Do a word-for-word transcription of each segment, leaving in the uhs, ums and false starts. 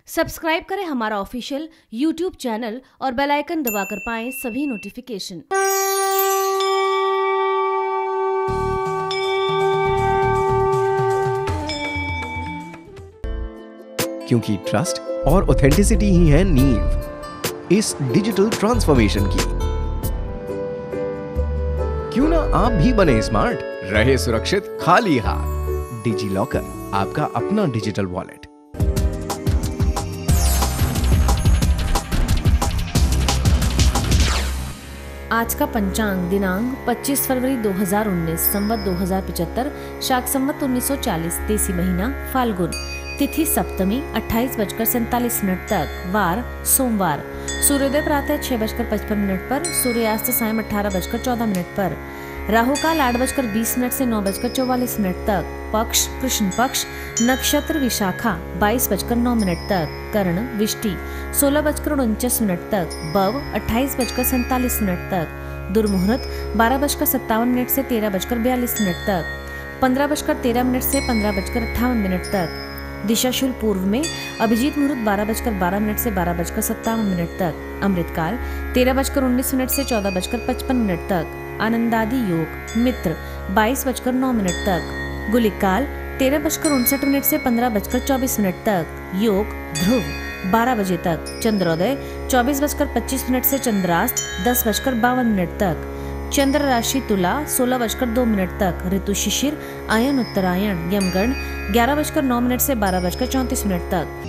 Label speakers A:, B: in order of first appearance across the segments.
A: Subscribe करें हमारा official YouTube channel और बेल आइकन दबाकर पाएं सभी नोटिफिकेशन।
B: क्योंकि ट्रस्ट और ऑथेंटिसिटी ही है नींव इस डिजिटल ट्रांसफॉर्मेशन की। क्यों ना आप भी बने स्मार्ट, रहे सुरक्षित खाली हाथ। डिजी लॉकर, आपका अपना डिजिटल वॉलेट।
A: आज का पंचांग दिनांक पच्चीस फरवरी दो हज़ार उन्नीस, संवत दो हज़ार पचहत्तर, शाक संवत उन्नीस सौ चालीस, देसी महीना फाल्गुन, तिथि सप्तमी अट्ठाईस बजकर सैंतालीस मिनट तक, वार सोमवार, सूर्योदय प्रातः छह बजकर पचपन मिनट पर, सूर्यास्त सायं अठारह बजकर चौदह मिनट पर, राहु काल आठ बजकर बीस मिनट से नौ बजकर चौवालीस मिनट तक, पक्ष कृष्ण पक्ष, नक्षत्र विशाखा बाईस बजकर नौ मिनट तक, कर्ण विष्टि सोलह बजकर उनचास मिनट तक, बव अट्ठाईस बजकर सैंतालीस मिनट तक, दुर्मुहूर्त बारह बजकर सत्तावन मिनट से तेरह बजकर बयालीस मिनट तक, पंद्रह बजकर तेरह मिनट से पंद्रह बजकर अट्ठावन मिनट तक, दिशाशूल पूर्व में अभिजीत मुहूर्त बारह बजकर बारह मिनट से बारह बजकर सत्तावन मिनट तक, अमृतकाल तेरह बजकर उन्नीस मिनट से चौदह बजकर पचपन मिनट तक, आनंदादि योग मित्र बाईस बजकर नौ मिनट तक, गुलिक काल तेरह बजकर उनसठ मिनट से पंद्रह बजकर चौबीस मिनट तक, योग ध्रुव बारह बजे तक, चंद्रोदय चौबीस बजकर पच्चीस मिनट से चंद्रास्त दस बजकर बावन मिनट तक, चंद्र राशि तुला सोलह बजकर दो मिनट तक, ऋतु शिशिर आयन उत्तरायण, यमगण ग्यारह बजकर नौ मिनट से बारह बजकर चौंतीस मिनट तक।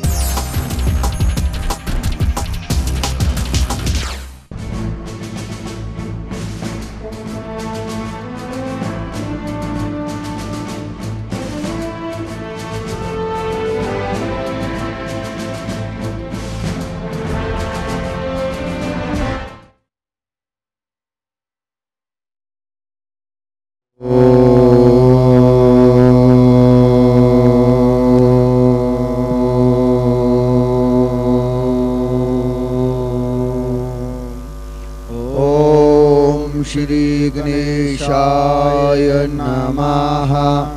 C: श्री गणेशाय नमः।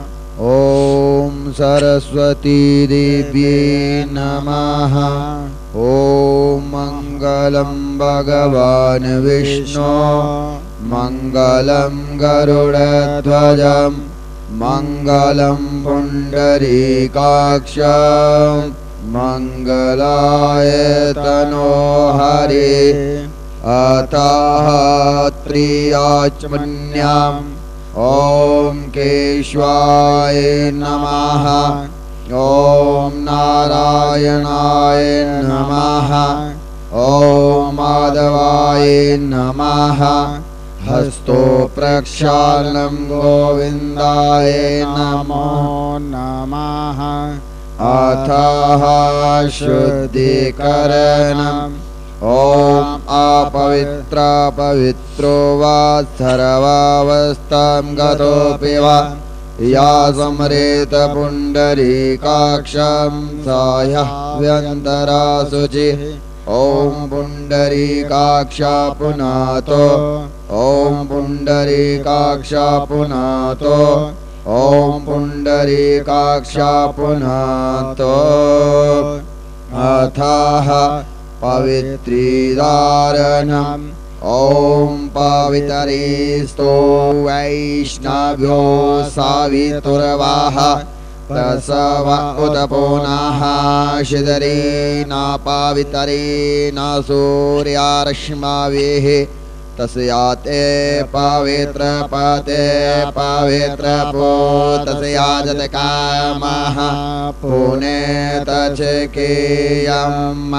C: ओम सरस्वती देव्यै नमः। ओम मंगलम भगवान विष्णु मंगलम गरुड़ध्वजं मंगलम पुंडरीकाक्ष मंगलाय तनो हरे। अतः त्रियाचमन्याम् ओम केशवाय नमः। ओम नारायणाय नमः। ओम माधवाय नमः। हस्तो प्रक्षालनं गोविन्दाय नमो नमः। अथः शुद्धिकरणम् ओम अपवित्र पवित्रो वा सर्वावस्थां गतोऽपि वा या स्मरेत पुण्डरीकाक्षं सा ह्यन्तरा शुचिः। ओम पुण्डरीकाक्ष पुनातो। ओम पुण्डरीकाक्ष पुनातो। ओम पुण्डरीकाक्ष पुनातो। अथः पवित्रीदारणम् ओम पवितरेस्तो वैष्णव्यो सावितुर्वाह तसव उतपोनाः शिदरेण पवितरेण सूर्यारश्मावेः तस्याते पवित्रपते पवित्रपो तस्याजत कामः पुनेतचकेयम्।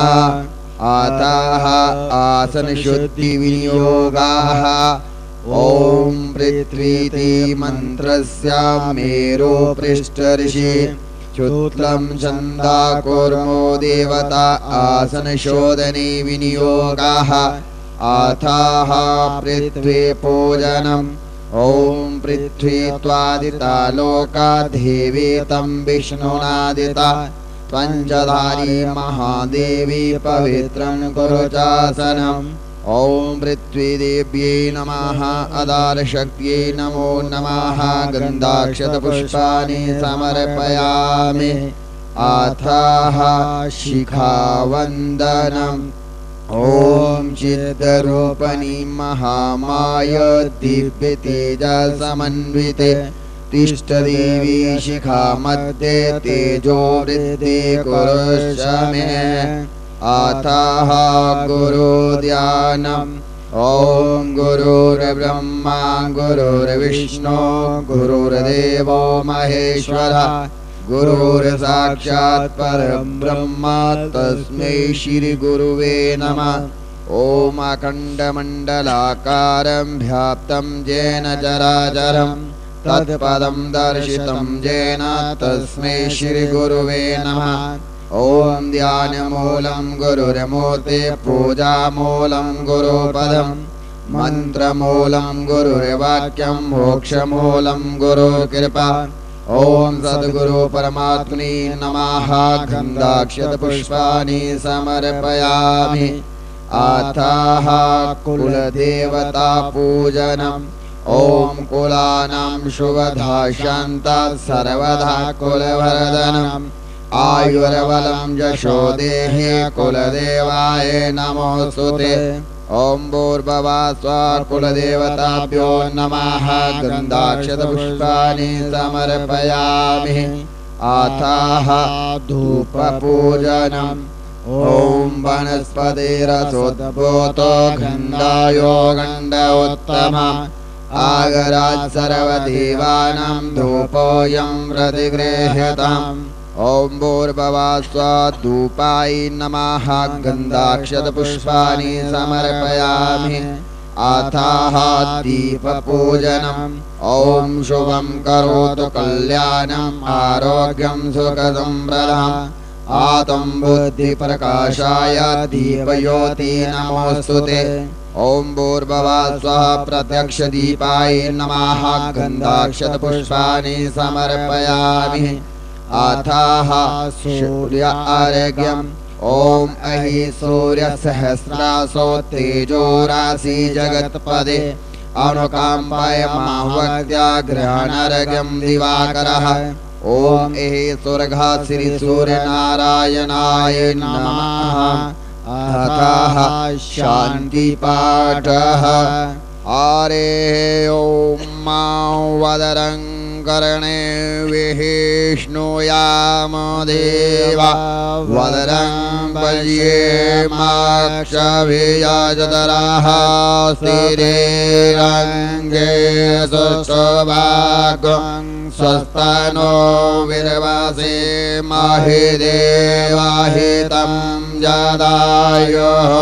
C: अतः आसन शुद्धि विनियोगाः। ओम पृथ्वीति मंत्रस्य मेरो पृष्ठ ऋषि क्षुत्लं छन्दा कूर्मो देवता आसन शोधने विनियोगाः। अथः पृथ्वी पूजनम् ओम पृथ्वी त्वादिता लोका देवी तं विष्णुनादिता पंचधारी महादेवी पवित्रं कुरु चासनम्। ओम पृथ्वी देव्यै नमः। अदार शक्त्यै नमो नमः। गन्धाक्षत पुष्पाणि समर्पयामि। अथः शिखावन्दनम् ॐ चिद्रूपिणी महामाया दिव्यतेजसमन्विते तिष्ठदेवी शिखा मध्ये तेजो वृद्धि कुरुष्व मे अथः गुरुध्यानम् ॐ गुरुर्ब्रह्मा गुरुर्विष्णु गुरुर्देवो महेश्वरः गुरुर्साक्षात् परं ब्रह्म तस्मै श्री गुरुवे नमः। ॐ अखण्डमण्डलाकारं व्याप्तं येन चराचरं तत्पदं दर्शितं येन तस्मै श्री गुरुवे नमः। ॐ ध्यानमूलं गुरुर्मूर्ते पूजामूलं गुरुपदं मन्त्रमूलं गुरुर्वाक्यं मोक्षमूलं गुरुकृपा। ॐ सद्गुरु परमात्मने नमः। गन्धाक्षतपुष्पाणि समर्पयामि। अथः कुलदेवता पूजनम् ॐ कुलानां शुभदा शान्तात् सर्वदा कुलवर्धनम् आयुर्बलं यशो देहि कुलदेवाय नमोऽस्तुते। ॐ भूर्भुवः स्वः कुलदेवताभ्यो नमः। गन्धाक्षतपुष्पाणि समर्पयामि। अथः धूपपूजनम् ॐ वनस्पतिरसोद्भूतो गन्धायो गन्ध उत्तमः आगरात् सर्वदेवानां धूपोऽयं प्रतिगृह्यताम्। ॐ भूर्भुवः स्वः धूपाय नमः। गन्धाक्षतपुष्पाणि समर्पयामि। अथः दीपपूजनम् ॐ शुभं करोतु कल्याणम् आरोग्यं सुखसम्प्रदम् आतं बुद्धिप्रकाशाय दीपज्योति नमोऽस्तुते। ॐ भूर्भुवः स्वः प्रत्यक्षदीपाय नमः। गन्धाक्षतपुष्पाणि समर्पयामि। अथः सूर्य अर्घ्यम् ॐ अहि सूर्यसहस्रासो तेजो राशि जगत्पदे अनुकम्पाय माह्वत्याग्रहणर्घ्यं दिवाकरः। ॐ एहि स्वर्गः श्री सूर्यनारायणाय नमः। अथः शान्तिपाठः हरे ॐ मा वदरं कर्णे विष्णुयाम देवा वदरं पश्येमाक्षभियजतरः स्थिरेरङ्गे सुष्ठुभागं स्वस्तनो विर्वसे महि देवाहितं जदायुः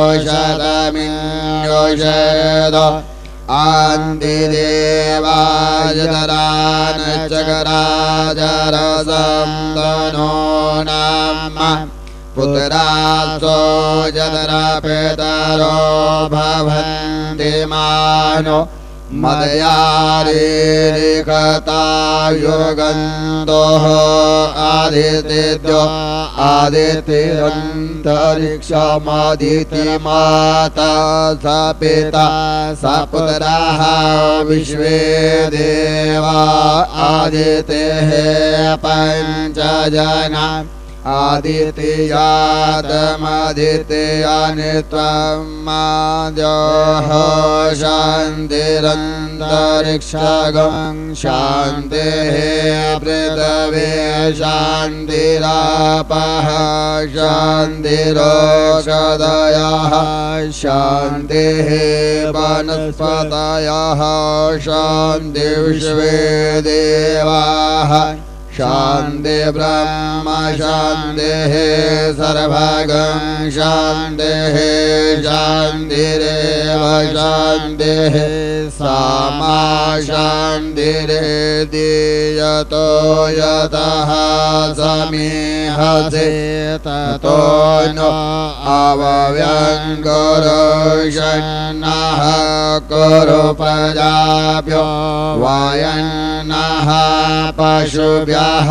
C: शतमिन्योषध आन्तिदेवाजतरान् चकराजरसं तनो नाम पुत्रासो जतरा पितरो भवन्ति मानो मदयारिकतायुर्गन्धोः आदित्येभ्यो आदित्यन्तरिक्षमदितिमाता स पिता स पुत्राः विश्वे देवा आदित्यः पञ्चजना आदित्यादमदित्यानि त्वमाद्योः शान्तिरन्तरिक्षगं शान्तिः पृथिवी शान्तिरापः शान्तिरोषधयः शान्तिः वनस्पतयः शान्ति विश्वे देवाः शान्ति ब्रह्म शान्तिः सर्वगं शान्तिः शान्तिरेव शान्तिः सामा शान्तिरेति यतो यतः समीहसे ततो नो अव्यङ्गुरुषन्नः कुरु प्रजाभ्यो वायन्नः पशुभ्यः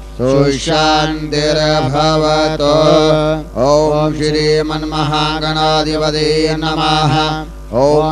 C: सुशान्तिर्भवतु। ॐ श्रीमन्महागणाधिपते नमः। ॐ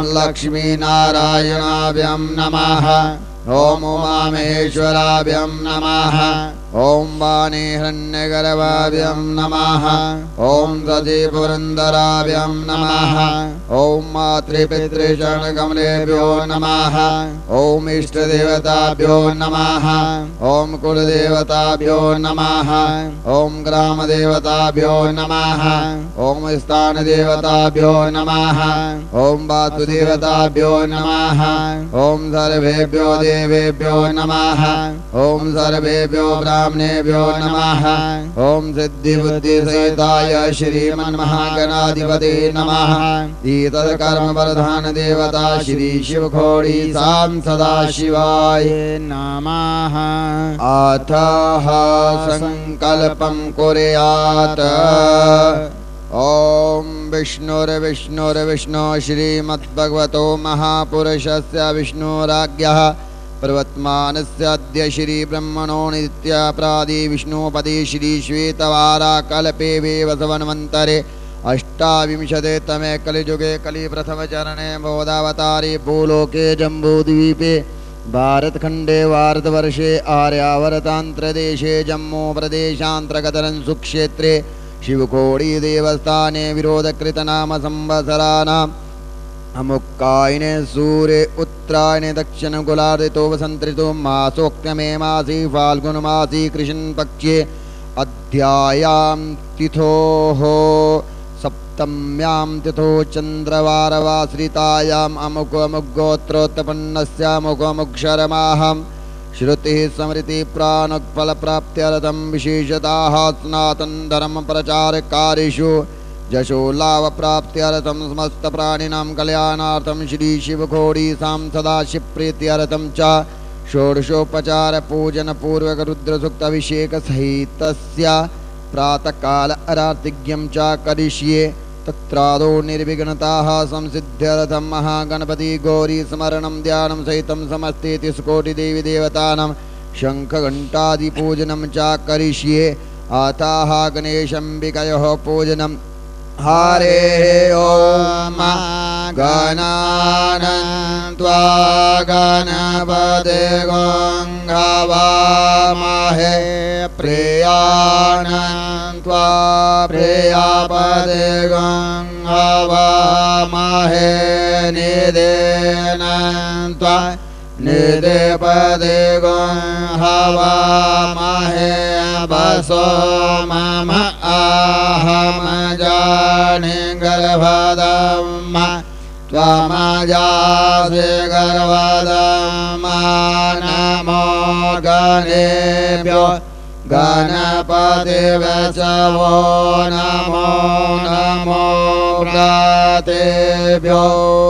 C: लक्ष्मीनारायणाभ्यं नमः। ॐ उमामहेश्वराभ्यं नमः। ॐ वाणी हिरण्यगर्भाभ्यं नमः। ॐ सतीपुरन्दराभ्यं नमः। ॐ मातृपितृचरणकमलेभ्यो नमः। ॐ इष्टदेवताभ्यो नमः। ॐ कुलदेवताभ्यो नमः। ॐ ग्रामदेवताभ्यो नमः। ॐ स्थानदेवताभ्यो नमः। ॐ वासुदेवताभ्यो नमः। ॐ सर्वेभ्यो देवेभ्यो नमः। ॐ सर्वेभ्यो ब्राह्मणेभ्यो नमः। ॐ सिद्धिबुद्धिसहिताय श्रीमन्महागणाधिपते नमः। ईतत्कर्मप्रधान देवता श्री शिवखोडी सां सदाशिवाय नमः। अथः संकल्पं कुर्यात्। ॐ विष्णुर्विष्णुर्विष्णु श्रीमद्भगवतो महापुरुषस्य विष्णुराज्ञः प्रवर्तमानस्य अद्य श्री ब्रह्मणो नित्यापराधि विष्णुपदे श्री श्वेतवाराकल्पे वसवन्वन्तरे अष्टाविंशते तमे कलिजुगे कलिप्रथमचरणे बोधावतारे भूलोके जम्बूद्वीपे भारतखण्डे भारतवर्षे आर्यावर्तान्त्रदेशे जम्मू प्रदेशान्तर्गतं सुक्षेत्रे शिवखोडी देवस्थाने विरोधकृतनाम संवत्सराणाम् अमुक्कायने सूर्ये उत्तरायणे दक्षिणगोलार्धतो वसन्तऋतु मासोक्तमे मासी फाल्गुनमासी कृष्णपक्षे अध्यायां तिथोः सप्तम्यां तिथो चन्द्रवारवाश्रितायाम् अमुक अमुगोत्रोत्पन्नस्यामुकमुक्षरमाहं श्रुतिः स्मृति प्राणफलप्राप्त्यर्थं विशेषतः सनातन धर्म प्रचारकार्येषु जशो लाभ प्राप्त्यर्थं समस्त प्राणिनां कल्याणार्थं श्री शिवखोडी सां सदाशिवप्रीत्यर्थं च षोडशोपचार पूजन पूर्वक रुद्रसूक्त अभिषेक सहितस्य प्रातःकाल आरतिज्ञं च करिष्ये। तत्रादौ निर्विघ्नताः संसिद्ध्यर्थं महागणपति गौरी स्मरणं ध्यानं सहितं समस्ते तिस्कोटि देवी देवतानां शङ्खघण्टादि पूजनं च करिष्ये। अतः गणेशाम्बिकयोः पूजनं। हरे ओम गणानां त्वा गणपतिं हवामहे प्रियाणां त्वा प्रियपतिं हवामहे निधीनां त्वा निधिपतिं हवामहे वसो मम अहं जाने गर्भदम् त्वमजासि गर्भदम्। नमो गणेभ्यो गणपतिवचवो नमो नमो व्रातेभ्यो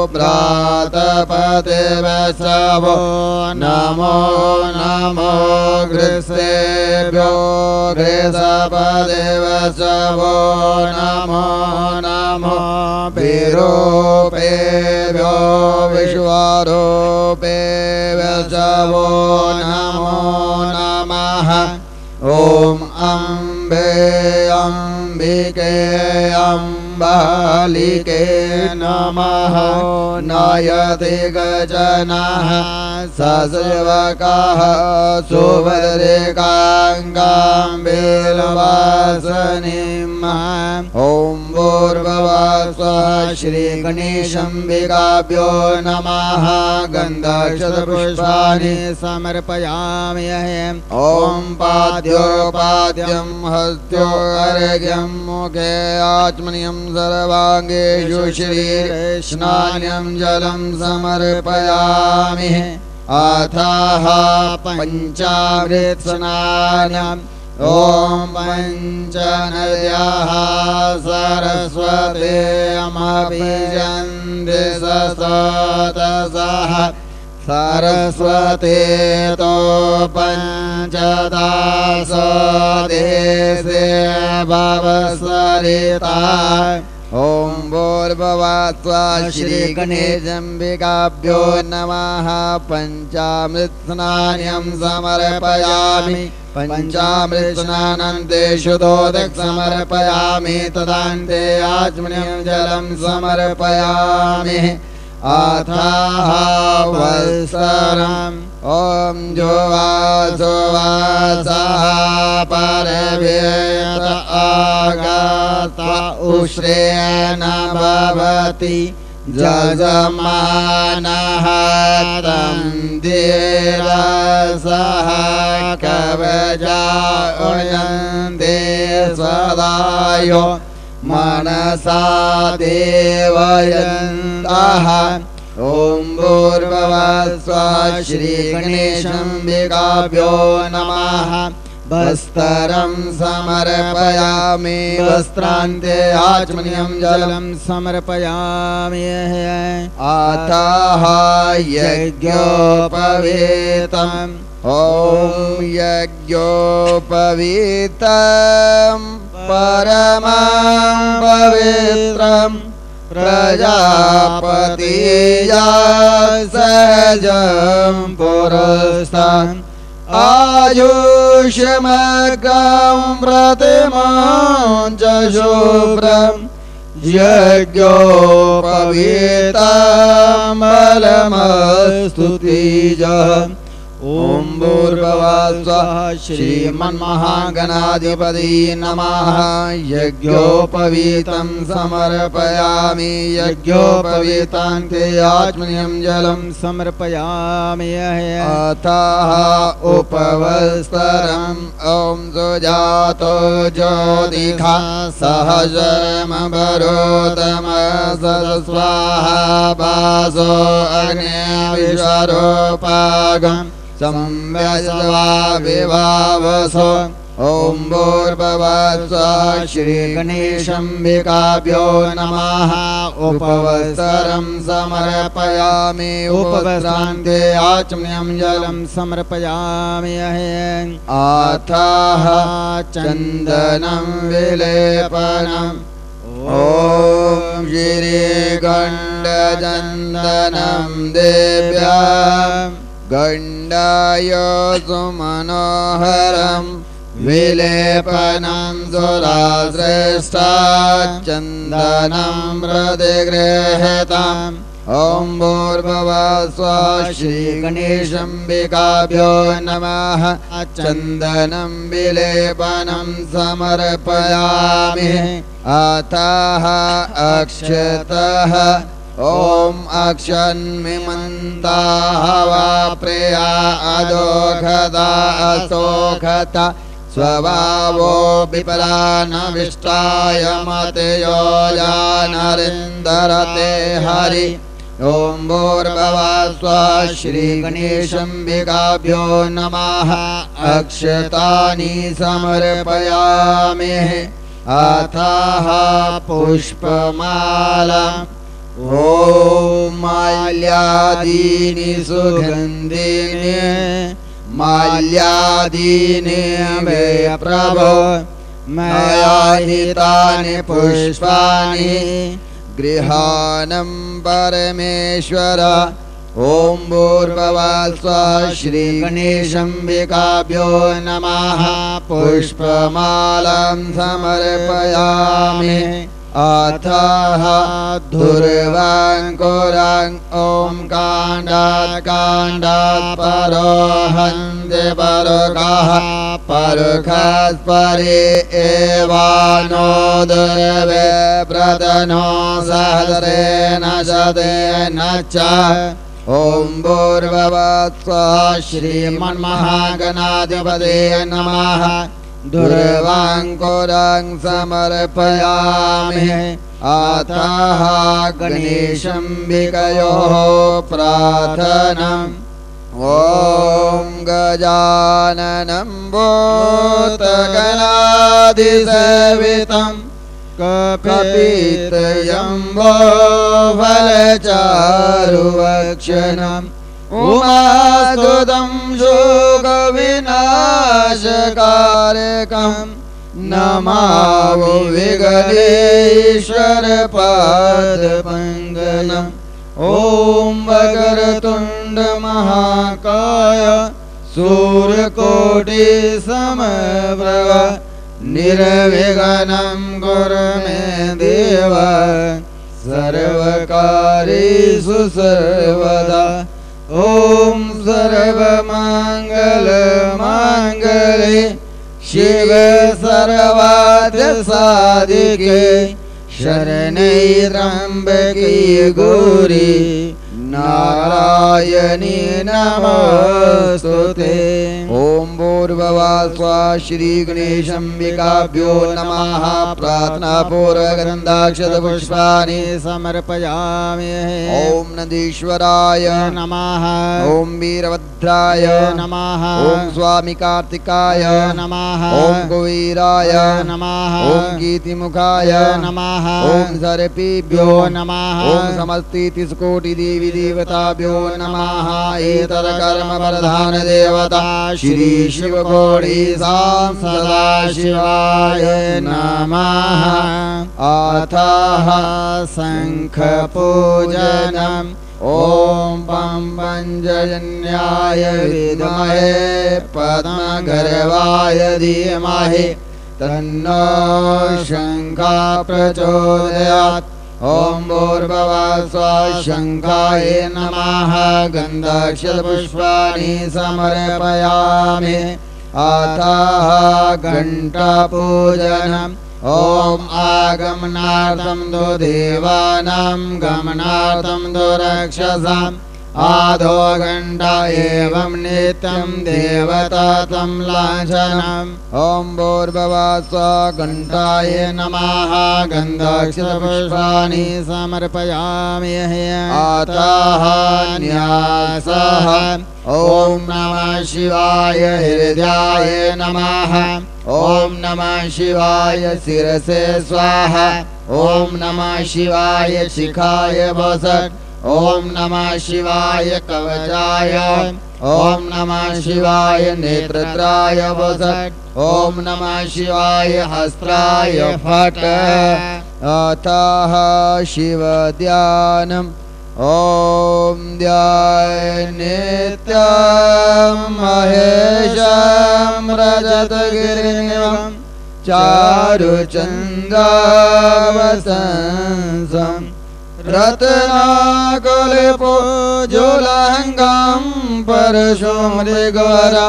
C: व्रातपतिवचवो नमो नमो घृतेभ्यो घृतपतिवचवो नमो नमो विरूपेभ्यो विश्वरूपेभ्यो नमो नमः। ॐ अम्बे अम्बिके अम्बालिके नमः। नयति गजनः ससेवकः सुभद्रेकाङ्गां बिल्वासनीम्। ॐ भूर्भुवस्सुवः श्रीगणेशाम्बिकाभ्यो नमः। गन्धाक्षतपुष्पाणि समर्पयामि। ॐ पाद्योपाद्यं हस्त्यो अर्घ्यं मुखे आचमनीयं सर्वाङ्गेषु शरीरे स्नानं जलं समर्पयामि। अथः पञ्चामृतस्नानम्। ॐ पञ्चनद्याः सरस्वतीमभिजन्ति सततसः सरस्वती तो पञ्चदासो देशे भवसरिता। ॐ भूर्भुवस्सुवः श्रीगणेशाम्बिकाभ्यो नमः। पञ्चामृतस्नानं समर्पयामि। पञ्चामृतस्नानान्ते शुद्धोदकं समर्पयामि। तदान्ते आचमनीयं जलं समर्पयामि। अथः वत्सरम् ॐ जुवासुवासः परवेत आगत उश्रेण भवति जजमानः तं धीरसः कवचा उयन्ते सदायो मनसा देवयन्तः ॐ भूर्भुवस्सुवः श्रीगणेशाम्बिकाभ्यो नमः वस्त्रं समर्पयामि वस्त्रान्ते आचमनीयं जलं समर्पयामि अतः यज्ञोपवीतम् ॐ यज्ञोपवीतं परमं पवित्रं प्रजापतिया सहजं पुरस्तात् आयुष्मग्रं प्रतिमां च शुभ्रं यज्ञोपवीतं बलमस्तु तेजः ॐ भूर्भुवस्सुवः श्रीमन्महागणाधिपति नमः यज्ञोपवीतं समर्पयामि यज्ञोपवीतान्ते आचमनीयं जलं समर्पयामि अतः उपवस्त्रम् ॐ सुजातो ज्योतिषा सहस्रमवरोतमसस्वाहा वासो अग्निविश्वरूपागम् संव्यस्वा विभावसो ॐ भूर्भुवस्सुवः श्रीगणेशाम्बिकाभ्यो नमः उपवस्त्रं समर्पयामि उपवस्त्रान्ते आचमनीयं जलं समर्पयामि अथः चन्दनं विलेपनम् ॐ श्रीगण्डचन्दनं देव्याम् गण्डाय सुमनोहरं विलेपनं सुराश्रेष्ठा चन्दनं प्रतिगृहीतम् ॐ भूर्भुवस्सुवः श्रीगणेशाम्बिकाभ्यो नमः चन्दनं विलेपनं समर्पयामि अतः अक्षतः ॐ अक्षन्मिमन्ताः वा प्रिया अदोखता असोखता स्वभावो विपला न विष्टाय मतयो जानरिन्दरते हरि ॐ भूर्भुवस्सुवः श्रीगणेशाम्बिकाभ्यो नमः अक्षतानि समर्पयामि अथः पुष्पमाला ॐ माल्यादीनि सुगन्धिनि माल्यादीनि मे प्रभो मया हितानि पुष्पाणि गृहाणं परमेश्वर ॐ भूर्भुवस्सुवः श्रीगणेशाम्बिकाभ्यो नमः पुष्पमालां समर्पयामि अथः धुर्वाङ्कुरं ॐ काण्डात् काण्डात् परो हन्ते परुकः परुखात् परे एवानो दुर्वे प्रतनो सहस्रेण शतेन च ॐ भूर्भुवस्सुवः श्रीमन्महागणाधिपते नमः दुर्वाङ्कुरं समर्पयामि अतः गणेशाम्बिकयोः प्रार्थनम् ॐ गजाननं भूतगणाधिसेवितं कपितजम्बो फलचारुभक्षणम् उमास्तुतं शोकविनाशकारकं नमामि विघ्नेश्वरपादपङ्कजम् ॐ वक्रतुण्डमहाकाय सूर्यकोटिसमप्रभ निर्विघ्नं कुरु मे देव सर्वकार्येषु सर्वदा। ॐ सर्वमङ्गलमाङ्गल्ये शिवे सर्वार्थसाधिके शरण्ये त्र्यम्बके गौरी नारायणी नमोस्तुते। ओम भूर्भुवः स्वः श्री गणेशाम्बिकाभ्यो नमः। प्रार्थना पूर्वक गन्धाक्षत पुष्पाणि समर्पयामि। ओम नंदीश्वराय नमः। ओम वीरभद्राय नमः। ओम स्वामी कार्तिकाय नमः। ओम कुबेराय नमः। ओम कीर्तिमुखाय नमः। ओम सर्पेभ्यो नमः। ओम समस्तीति कोटि देवी देवताभ्यो नमः। एतत् कर्म प्रधान देवता श्री शिव गौरी सदा शिवाय नमः। अथः शंख पूजनम्। ओम पं पंचजन्याय विद्महे पद्मगर्भाय धीमहि तन्नो शंखः प्रचोदयात्। ओम भूर्भुवः स्वः शंखाय नमः। गन्धाक्षतपुष्पाणि समर्पयामि। अतः घण्टापूजनम्। ओम आगमनार्थं दो देवानां गमनार्थं दो रक्षसाम्। आधो घंटा एवं नित्यं देवता तं लाञ्छनम्। ओम भूर्भुवः स्वः घंटाय नमः। गन्धाक्षतपुष्पाणि समर्पयामि। अतः न्यासः। ओम नमः शिवाय हृदयाय नमः। ओम नमः शिवाय शिरसे स्वाहा। ओम नमः शिवाय शिखाय वसत्। ओम नमः शिवाय कवचाय। ओम नमः शिवाय नेत्रत्राय वसत्। ओम नमः शिवाय हस्त्राय फट्। अतः शिव ध्यानम्। ओम ध्यान नित्यं महेशं रजतगिरिं चारुचन्द्रावसंसम् रत्नाकल्पोज्ज्वलङ्गं परशुमृगवरा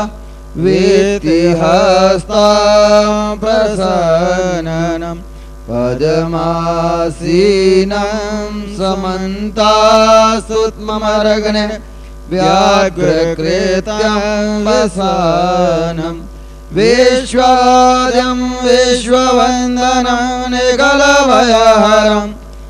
C: वीतिहस्तं प्रसन्नं पद्मासीनं समन्तास्तुत्ममर्गणे व्याघ्रकृतं वसानं विश्वाद्यं विश्ववन्दनं निगलभयहरं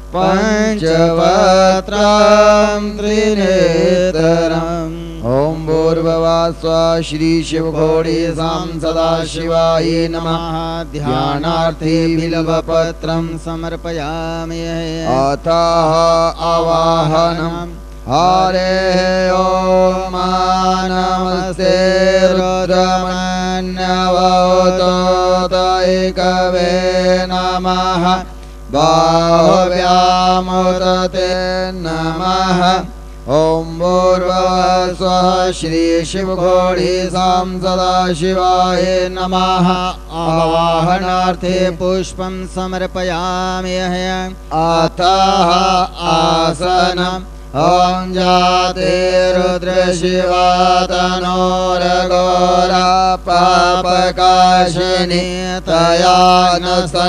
C: पंचवक्त्रं त्रिनेत्रम्। ओम भूर्भुवः स्वः श्री शिव गौरी सदा शिवाय नमः। ध्यानार्थे बिल्वपत्रं समर्पयामि। अतः आवाहनम्। हरे ओम नमस्ते रुद्रमन्यवतोतैकवे नमः। बाहुव्यामुदते नमः। ओम भूर्भुवः स्वः श्री शिव गौरी सदा शिवाय नमः। आवाहनार्थे पुष्पं समर्पयामि। अतः आसनम्। ओम जाते रुद्र शिवा तनोरघोरा पापकाशिनी तया न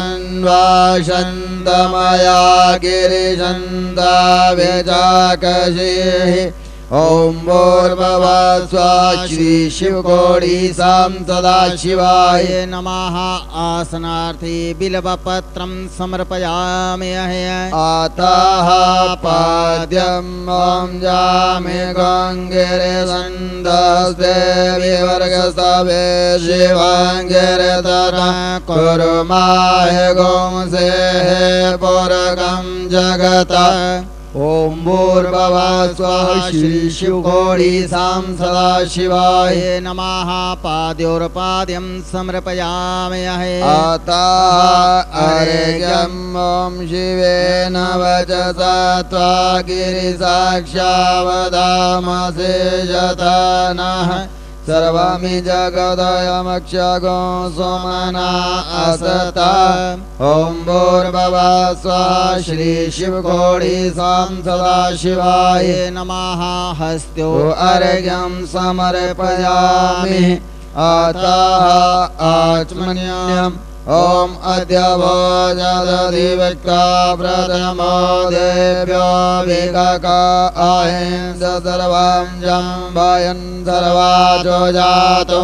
C: संवासन्तमया गिरिशन्ता व्यजाकशिः। ओम भूर्भुवः स्वः श्री शिव गौरी सदा शिवाय नमः। आसनार्थे बिल्वपत्रं समर्पयामि। अतः पाद्यम्। ओम जामि गङ्गिरिसन्धस्ते विवर्गस्तवे शिवाङ्गिरितरा कुर्माय गोंसेः पुरगं जगता। ओम भूर्भुवः स्वः श्री शिव गौरी सदा शिवाय नमः। पाद्योर्पाद्यं समर्पयामि। अतः अर्घ्यम्। ओम शिवेन वचसा त्वा गिरिसाक्षावदामसे यथा नः सर्वमि जगदयमक्षगो सोमना असता ॐ भूर्भुवः स्वः श्री शिवकोटि सदा शिवाय नमः हस्तो अर्घ्यं समर्पयामि अतः आचमनीयम् ॐ अद्य भोजदधिवक्ता प्रथमो देव्यो विगका अहिंस सर्वं जम्बयन् सर्वाचो जातो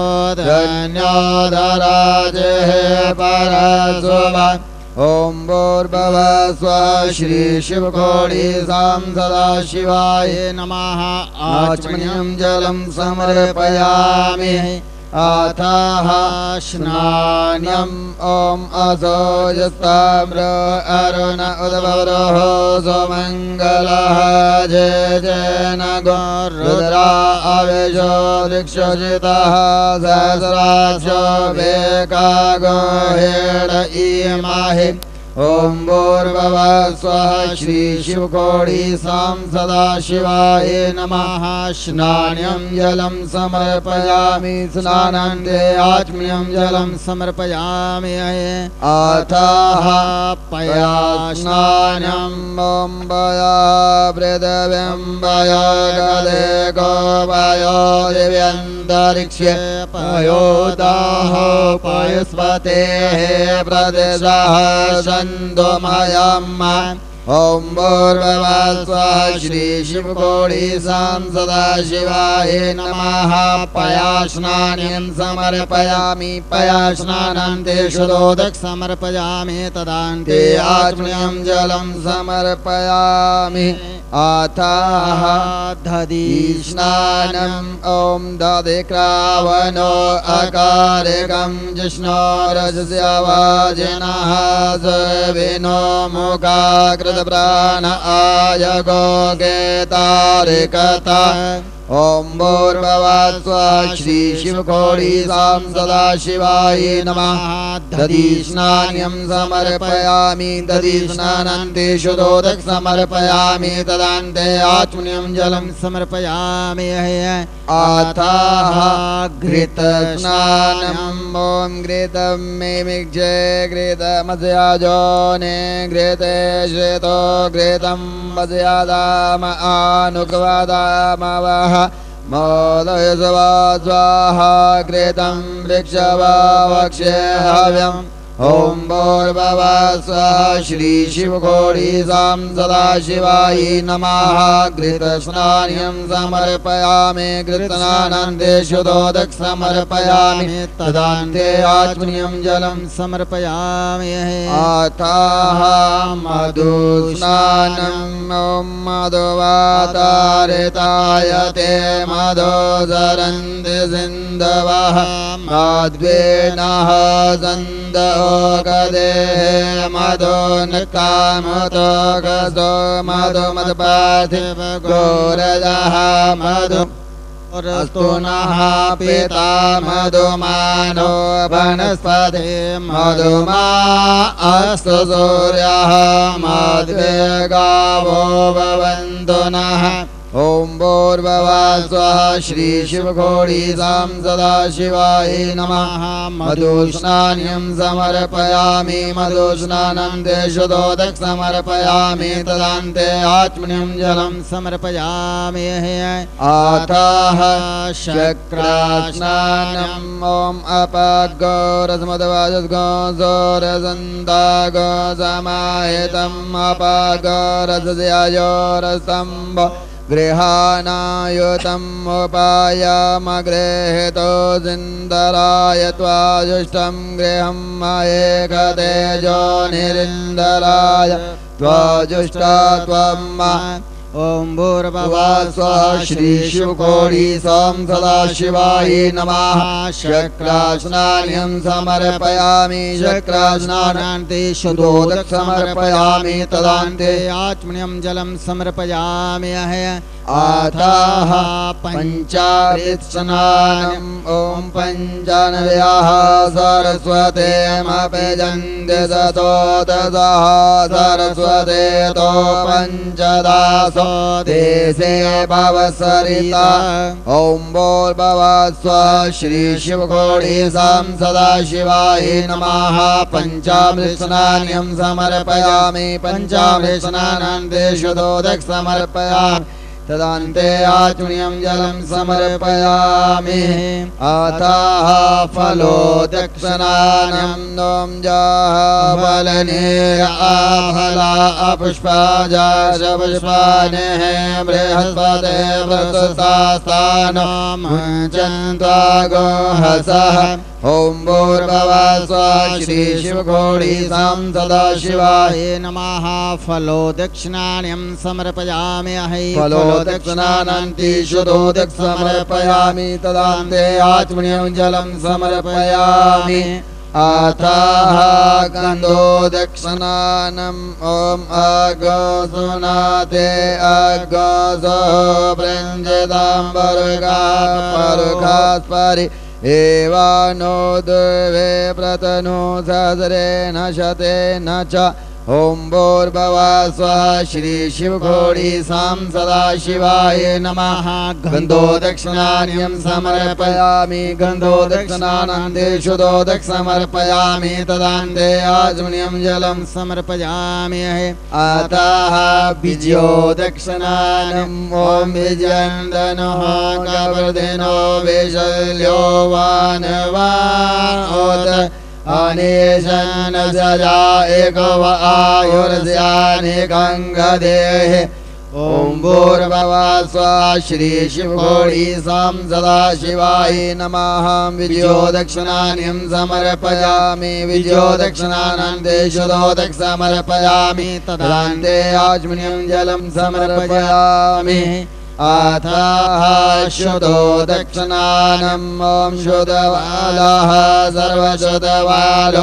C: धन्योधराजेः परशुभ ॐ भूर्भुवः स्वः श्री शिवकोटि सदा शिवाय नमः आचमनीयं जलं समर्पयामि अतः स्नान्यम् ॐ असोजस्ताम्र अरुण उद्भवरोः सुमङ्गलः जय जय नगो रुद्रा आवेशो दीक्षजितः सहस्राक्षो वेकागो हेड इमाहि ॐ भूर्भुवः स्वः श्री शिवकोटि सदा शिवाय नमः स्नान्यं जलं समर्पयामि स्नानान्ते आचमनीयं जलं समर्पयामि अतः पया स्नानम् ॐ पया पृथिवीं पया गदे गोपयो दिव्यन्तरिक्षे पयोदाः पयस्पतेः प्रदेशः सन्दोमयम् ॐ भूर्भुवः स्वः श्री शिवकोटि सदा शिवाय नमः पया स्नानं समर्पयामि पया स्नानान्ते शुद्धोदक समर्पयामि तदान्ते आचमनीयं जलं समर्पयामि अतः दधि स्नानम् ॐ दधि क्रावणो अकारिकं जिष्णो रजस्य वाजिनः सविनो मुखाकृत प्राण आयगो गेतारिकता ॐ भूर्भुवः स्वः श्री शिवकोटि सदा शिवाय नमः दधि स्नानं समर्पयामि दधि स्नानान्ते शुद्धोदक समर्पयामि तदान्ते आचमनीयं जलं समर्पयामि अतः घृत स्नानम् ॐ घृतं मिमिक्षे घृतमस्याजोने घृते श्वेतो घृतं वस्यादाम आनुक्वादामवः मोदय स्वाहा घृतं वृक्षवा वक्ष्ये हव्यम् ॐ भूर्भुवः स्वः श्री शिवकोटि सदा शिवाय नमः घृतस्नानं समर्पयामि घृतस्नानान्ते शुद्धोदक समर्पयामि तदान्ते आचमनीयं जलं समर्पयामि अतः मधुस्नानम् ॐ मधुवातारितायते मधो सरन्ति सिन्धवः मध्वेनः सन्दो गदे मधो नकामतो गसो मधु मधुपाथिव गोरजः मधु स्तुनः पिता मधुमानो वनस्पति मधुमा अस्तु सूर्यः मध्वे गावो भवन्तु नः ॐ भूर्भुवः स्वः श्री शिवकोटि सदा शिवाय नमः मधुस्नानं समर्पयामि मधुस्नानान्ते शुद्धोदक समर्पयामि तदान्ते आचमनीयं जलं समर्पयामि अतः शक्रास्नानम् ॐ अपगोरसमदवाजगोरसन्तागो समाहितम् अपगोरसस्यायोरस्तम्भ गृहाणायुतम् उपायमगृहीतो सिन्दराय त्वाजुष्टं गृहं एकतेजो निरिन्दराय त्वाजुष्टा त्वं ॐ भूर्भुवः स्वः श्री शिवकोटि सदा शिवाय नमः शक्रास्नानं समर्पयामि शक्रास्नानान्ते शुद्धोदक समर्पयामि तदान्ते आचमनीयं जलं समर्पयामि अतः पञ्चामृतस्नानम् ॐ पञ्चानव्याः सरस्वतीमपि जन्ति ततो ददः सरस्वती तो पञ्चदास सो देशे भवसरिता ॐ भूर्भुवः स्वः श्री शिवकोटि सदाशिवाय नमः पंचामृत स्नानं समर्पयामि पंचामृत स्नानान्तेषु दोदक समर्पयामि तदान्ते आचमनीयं जलं समर्पयामि अतः फलोदक्षिणानं ॐ जाफलनेय आफला पुष्पाजाशपुष्पानेः बृहस्पते वृषस्तानं मुञ्चन्त्वा गोहसः ॐ भूर्भुवः स्वः श्री शिवकोटि सदाशिवाय नमः फलोदक्षिणानं समर्पयामि फलोदक्षिणानान्तेषु दोदक समर्पयामि तदान्ते आचमनीयं जलं समर्पयामि अतः गन्धोदक्षिणानम् ॐ अगोसुनाते अगोसो वृञ्जताम्बरगापरुखास्परि एवानो दुर्वे प्रतनो सहस्रे न शतेन च ॐ भूर्भुवः स्वः श्री शिवकोटि सदाशिवाय नमः गन्धोदक्षिणानं समर्पयामि गन्धोदक्षिणानान्तेषु दोदक समर्पयामि तदान्ते आचमनीयं जलं समर्पयामि अतः बीजोदक्षिणानं ॐ बीजन्दनः कवर्धिनो वैशल्यो वानवाओत अनेशन सजा एकव आयुर्स्यानेकं गदेः ॐ भूर्भुवः स्वः श्री शिवकोटि सदाशिवाय नमः विजयोदक्षिणानं समर्पयामि विजयोदक्षिणानान्तेषु दोदक समर्पयामि तदान्ते आचमनीयं जलं समर्पयामि अतः शुद्धोदक्षिणानं ॐ शुद्धवालः सर्वशुद्धवालो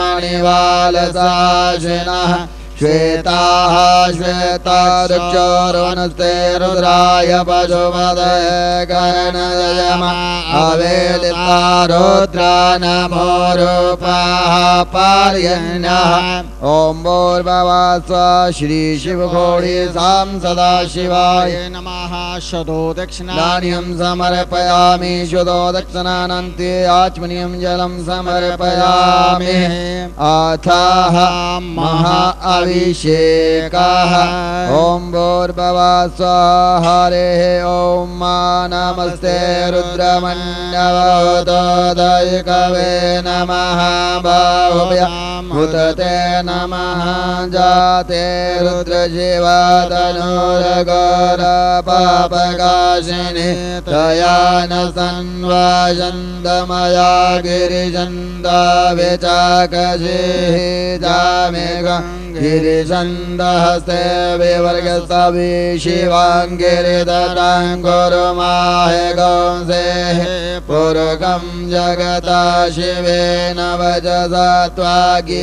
C: मणिवालसाशिनः श्वेताः श्वेतारुक्षोरुणस्ते रुद्राय पशुपतये कर्णयम अवेदिता रुद्रा नमो रूपाः पार्यण्यः ॐ भूर्भुवः स्वः श्री शिवकोटि सदाशिवाय नमः शुद्धोदक्षिणानं समर्पयामि शुद्धोदक्षिणानन्ते आचमनीयं जलं समर्पयामि अतः महा अभिषेकः ॐ भूर्भुवः स्वः हरेः ॐ मा नमस्ते रुद्रमण्डवोदयकवे नमः बाहुभ्यां हुतते नमः जाते रुद्रशिवतनूरघोरपापकाशिनि तया न संवासन्तमया गिरिजन्दाविचाकशिः जामेघ गिरिशन्दहस्ते विवर्गस्तवि शिवाङ्गिरिदतां गुरुमाहे गौंसेः पुरुगं जगता शिवेन वचसा त्वा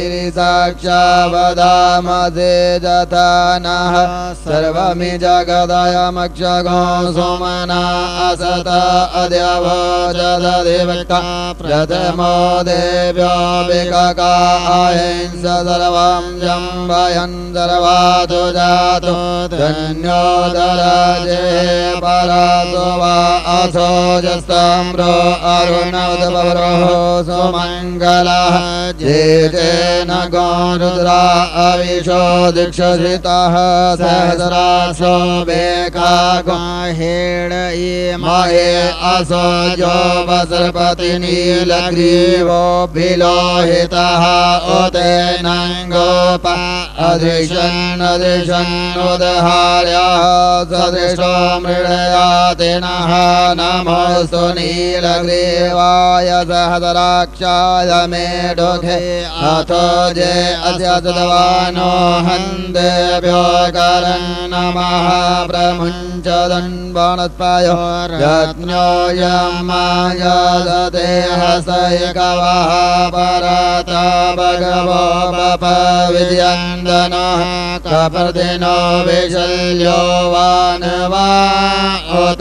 C: गिरिसाक्षावदामसे जथा नः सर्वमि जगदयमक्षगो सोमना असत अद्यवोचदधिवक्ता प्रथमो देव्यो विककायेन सर्वं जम्बयन् सर्वातो जातो धन्यो दराजे परातो वा असो जस्ताम्रो अरुणोदपरो सुमङ्गलः जे तेन गौरुद्रा अविशो दीक्षितः सहस्राक्षो बेकागोहेण महे असो जो वसर्पति नीलग्रीवो विलोहितः उतेनाङ्गोप अदृशन् अदृशन् उदहार्यः सदृशो मृडयाति नः नमोऽस्तु नीलग्रीवाय सहस्राक्षाय मेढुखे अथो जे अस्य सदवानो हन्देभ्यो करन् नमः प्रमुञ्चदन् वनस्पयो रत्नो यमायदते हसैकवः परत भगवो बप विद्यन्दनः कपर्दिनो विशल्यो वानवा उत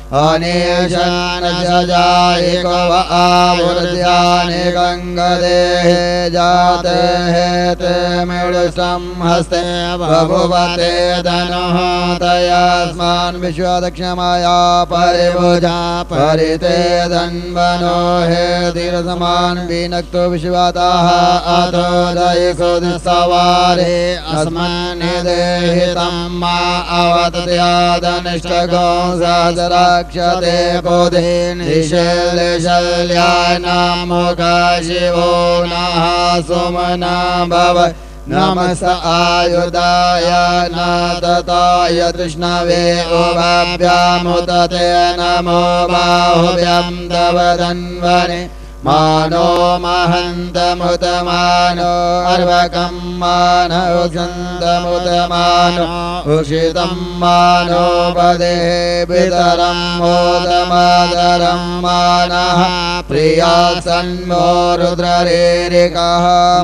C: अनेशनजायिको आवृत्यानि गङ्गदेः जाते हेते मृडसं हस्ते बभुवते धनुः तयास्मान् विश्वदक्षमाया परिभुजा परिते धन्वनो हे धीरसमान् विनक्तो विश्वताः अतो दयिको दिसवारे अस्मन् देहितं मा अवतत्यादनिष्टगो सहस्रक्षते बोधे निशल्यशल्याय नमोगा शिवो नः सुमना भव नमस आयुधाय नादताय तृष्णवे उभाभ्यामुदते नमो बाहुभ्यां तव धन्वने मानो महन्तमुतमानो अर्वकं मानो छन्दमुतमानो उषितं मानो पदे पितरं मोदमादरं मानः प्रियासन्मो रुद्ररेरिकः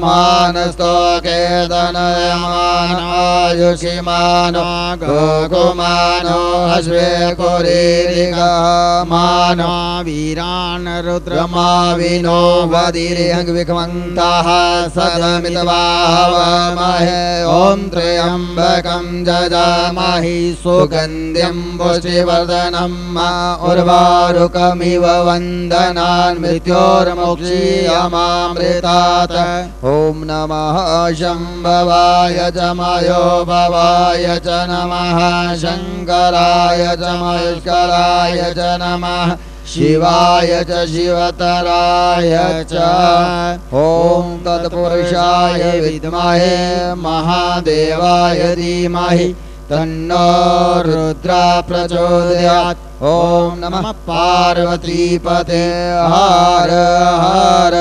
C: मानस्तोकेतनयमानो आयुषिमानो गोकुमानो अश्वे कुरीरिकः मानो वीरान् रुद्रमावि नो वदिरिहंविकमन्ताः सदमितवाहवमहे ॐ त्र्यम्बकं जजामहि सुगन्ध्यं पुष्टिवर्धनं मा उर्वारुकमिव वन्दनान् मृत्योर्मुक्षीयमामृतात् ॐ नमः शम्भवाय च मयोभवाय च नमः शङ्कराय च महेश्वराय च नमः शिवाय च शिवतराय च ॐ तत्पुरुषाय विद्महे महादेवाय धीमहि तन्नो रुद्रः प्रचोदयात् ॐ नमः पार्वतीपते हर हर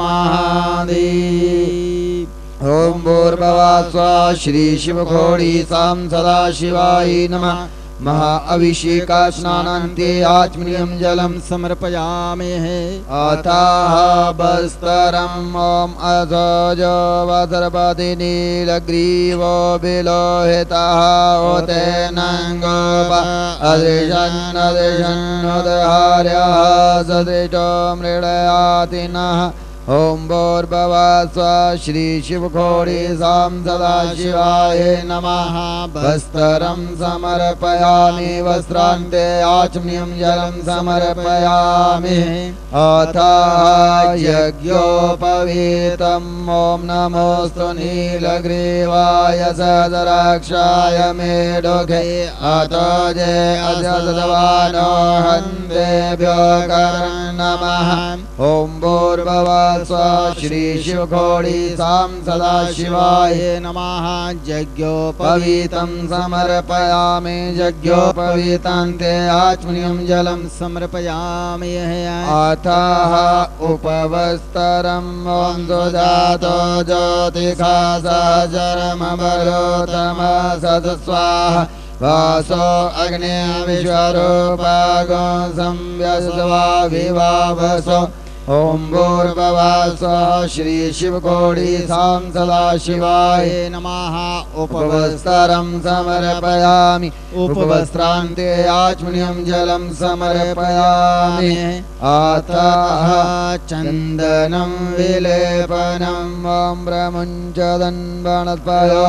C: महादेव ॐ भूर्भुवः स्वः श्री शिवघोड़ी सां सदा शिवाय नमः महा अभिषेका स्नानान्ते आचमनीयं जलं समर्पयामि अथाः बस्तरम् ॐ अथजो वसर्पति नीलग्रीवो विलोहितः ओतेन गोप अदृशन् अदृशन् उदहार्यः सदृशो मृडयाति नः ॐ भूर्भुवः स्वः श्री शिवघोड़ी सां सदा शिवाय नमः वस्त्रं समर्पयामि वस्त्रान्ते आचमनीयं जलं समर्पयामि अथः यज्ञोपवीतम् ॐ नमोऽस्तु नीलग्रीवाय सदराक्षाय मेढुके अतो जे अजदवानो हन्तेभ्यो नमः ॐ भूर्भुवः स्वः श्री शिवघोड़ी सां सदा शिवाय नमः यज्ञोपवीतं समर्पयामि यज्ञोपवीतान्ते आचमनीयं जलं समर्पयामि अथः उपवस्तरम् ॐ सुजातो ज्योतिषा सहचरमवरोतमः सदस्वाहा वासो अग्ने विश्वरूपागो संव्यस्वा विवावसो ॐ भूर्भुवः स्वः श्री शिवघोड़ी सां सदा शिवाय नमः उपवस्त्रं समर्पयामि उपवस्त्रान्ते आचमनीयं जलं समर्पयामि अथः चन्दनं विलेपनम् ॐ प्रमुञ्चदन्वनत्पयो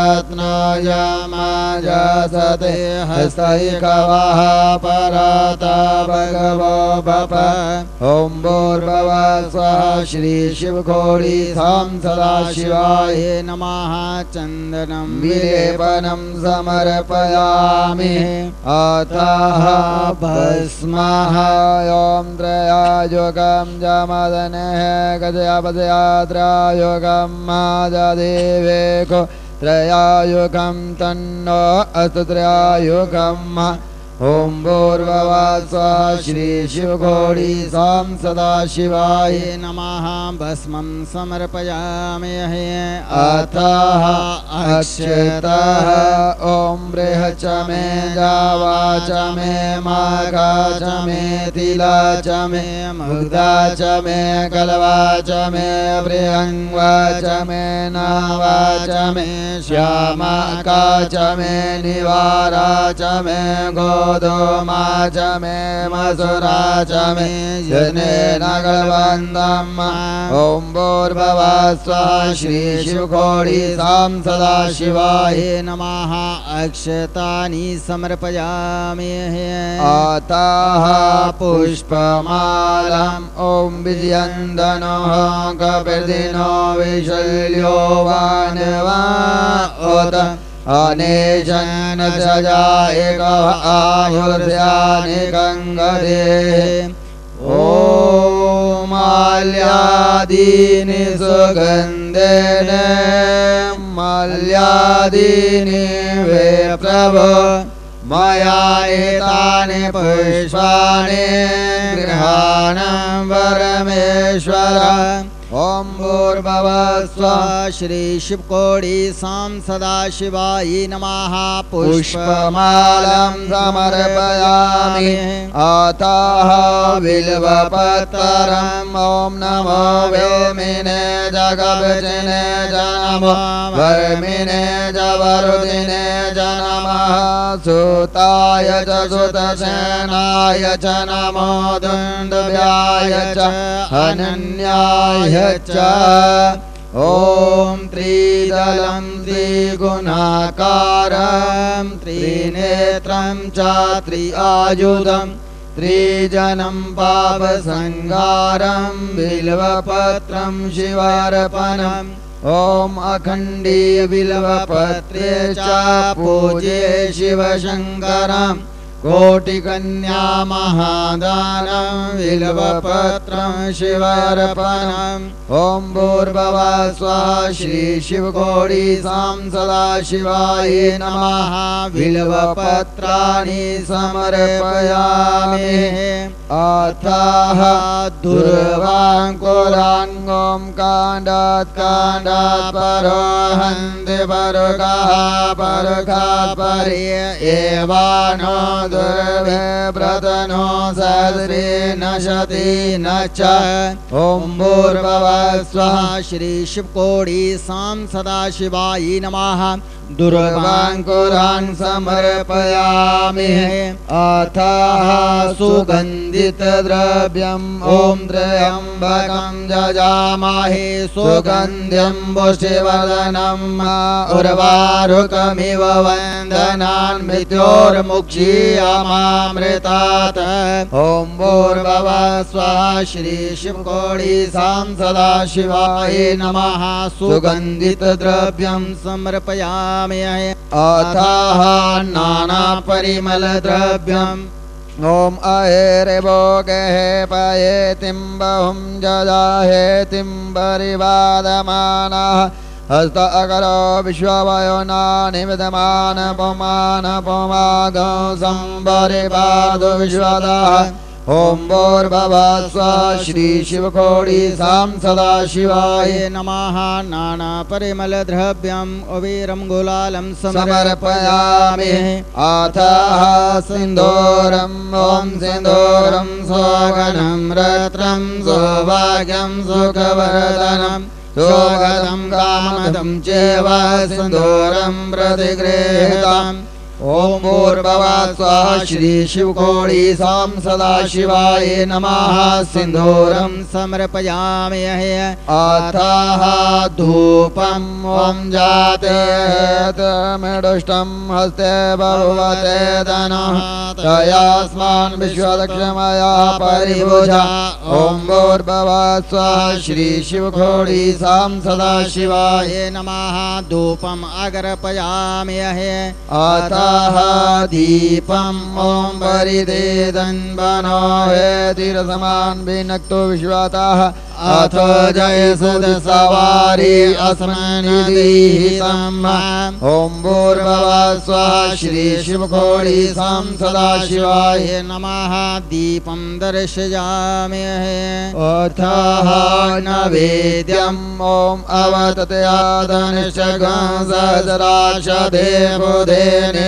C: रत्नजमाजसते हस्तैकवः पराता भगवो बप ॐ भूर्भुवः स्वः श्री शिवघोड़ी सां सदा शिवाय नमः चन्दनं विलेपनं समर्पयामि अथः भस्मः ॐ त्रयायुगं जमदनः गजपदयात्रायुगं माददेवेको त्रयायुगं तन्नो अस्तु त्रयायुगम् ॐ भूर्भुवः स्वः श्री शिवघोड़ी सां सदा शिवाय नमः भस्मं समर्पयामि अथः अक्षतः ॐ बृहच्च मे जावा च मे माघा च मे तिला च मे मुग्धा च मे कलवा च मे बृहङ्वा च मे नावा च मे श्यामा च मे निवारा च मे गो गोधूमा च मे मसुरा च मे जनेन गलवन्तम् ॐ भूर्भुवः स्वः श्री शिवखोडी सां सदाशिवाय
D: नमः अक्षतानि समर्पयामि
C: अतः पुष्पमालाम् ॐ विजयन्दनः कपिर्दिनो विशल्यो वानवा उत अनेशन् सजायकः आयुर्यानिकं गदेः ॐ माल्यादीनि सुगन्धेन माल्यादीनि वे प्रभो मया एतानि पुष्पाणि गृहाणं परमेश्वर ॐ भूर्भुवः स्वः श्री शिवखोडी सां सदाशिवाय नमः पुष्पमालां समर्पयामि अतः बिल्वपत्रम् ॐ नमो वेमिने जगवचने च नमो वर्मिणे च वरुदिने च नमः सुताय च सुतसेनाय च नमो दुन्दुभ्याय च अनन्याय च ॐ त्रिदलं त्रिगुणाकारं त्रिनेत्रं च त्रिआयुधं त्रिजनं पापसंहारं बिल्वपत्रं शिवार्पणम् ॐ अखण्डी बिल्वपत्रे च पूज्ये शिवशङ्करं कोटिकन्या महादानं बिल्वपत्रं शिवार्पणम् ॐ भूर्भुवः स्वः श्री शिवखोडी सां सदाशिवाय नमः बिल्वपत्राणि समर्पयामि अतः दुर्वाङ्कुराङ्गं काण्डात् काण्डात् परो हन्ति परुगः परुगात् परि एवानो दुर्वे व्रतनो सद्रे नशति न च ॐ भूर्भुवः स्वः श्री शिवखोडी सां सदाशिवाय नमः दुर्वाङ्कुरान् समर्पयामि अतः सुगन्धितद्रव्यम् ॐ त्र्यम्बकं जजामहे सुगन्ध्यं पुष्टिवर्धनम् उर्वारुकमिव वन्दनान् मृत्योर्मुक्षीयमामृतात् ॐ भूर्भुवः स्वः श्री शिवखोडी सां सदाशिवाय नमः सुगन्धितद्रव्यं समर्पयामि अतः नानापरिमलद्रव्यम् ॐ अहेरिभोगेः पयेतिं बहुं जजाहेतिं परिवादमानः हस्त अकरो विश्ववयोनानि विद्यमान पमान पमागौ संपरिवादो विश्वदः ॐ भूर्भुवः स्वः श्री शिवखोडी सां सदाशिवाय
D: नमः नानापरिमलद्रव्यम् अवीरं गुलालं
C: समर्पयामि अतः सिन्दूरम् ॐ सिन्दूरं सुगन्धं रत्नं सौभाग्यं सुखवर्धनं सुगतं कामदं चैव सिन्दूरं प्रतिगृहीतम् ॐ भूर्भुवः स्वः श्री शिवखोडी सां सदाशिवाय नमः सिन्दूरं
D: समर्पयामि
C: अतः धूपम् ॐ जातेतमेदुष्टं हस्ते भगवते धनः तयास्मान् विश्वदक्षमया परिभुजा ॐ भूर्भुवः स्वः श्री शिवखोडी सां सदाशिवाय
D: नमः धूपम् अगर्पयामि
C: अतः दीपम् ॐ परिदेदन्वनो हेतिरसमान् विनक्तो विश्वातः अथ जय सद सवारी अस्मन्निधितम् ॐ भूर्भुवः स्वः श्री शिवखोडी सां सदाशिवाय
D: नमः दीपं दर्शयामि
C: अथः नैवेद्यम् ॐ अवतत्यादनिशगंसहस्राक्षते बुधे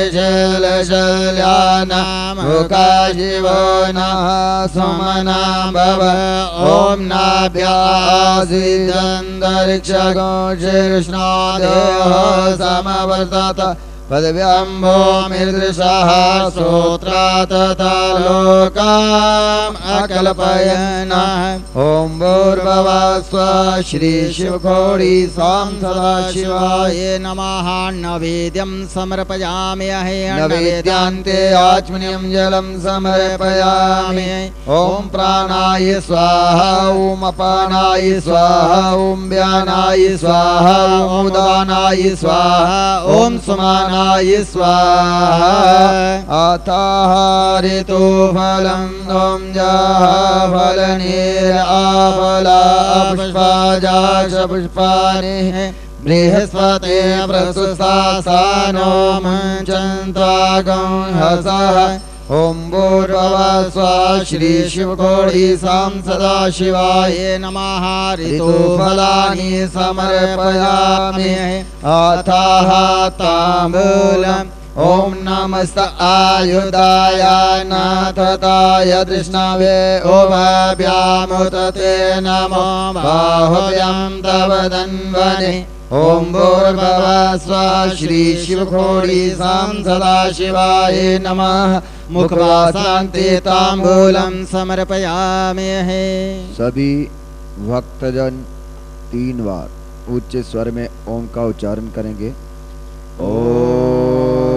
C: निशलशल्यानामुखाशिवो नः सुमना भव ॐ नाभ्यासीदन्तरिक्षगो शीर्ष्णादेः समवर्तत
D: पदव्याम्भोमिर्दृशः श्रोत्रा तथा लोकाम् अकल्पयन्नः। ॐ भूर्भुवः स्वः श्री शिवखोडी सां सदाशिवाय नमः। नैवेद्यं समर्पयामि
C: नैवेद्यान्ते आचमनीयं जलं समर्पयामि। ॐ प्राणाय स्वाहा ॐ अपानाय स्वाहा ॐ व्यानाय स्वाहा ॐ उदानाय स्वाहा ॐ समानाय स्वाहा। अथाहारितो फलं ॐ जः फलनिराफला पुष्पाजाश पुष्पानि बृहस्पते प्रसुसानो मुञ्चन्त्वागं हसः। ॐ भूर्भुवः स्वः श्री शिवखोडी सां सदाशिवाय नमः। ऋतुफलानि समर्पयामि अथाः ताम्बूलम्। ॐ नमस्त आयुधाय नाथताय कृष्णवे उभयभ्यामुदते नमो बाहुभ्यां तव धन्वने। ॐ भूर्भुवः स्वः श्री शिवखोडी सां सदाशिवाय नमः। मुखवासान्ते ताम्बूलं समर्पयामि।
E: सभी भक्तजन तीन बार उच्च स्वर में ओम का उच्चारण करेंगे। ओम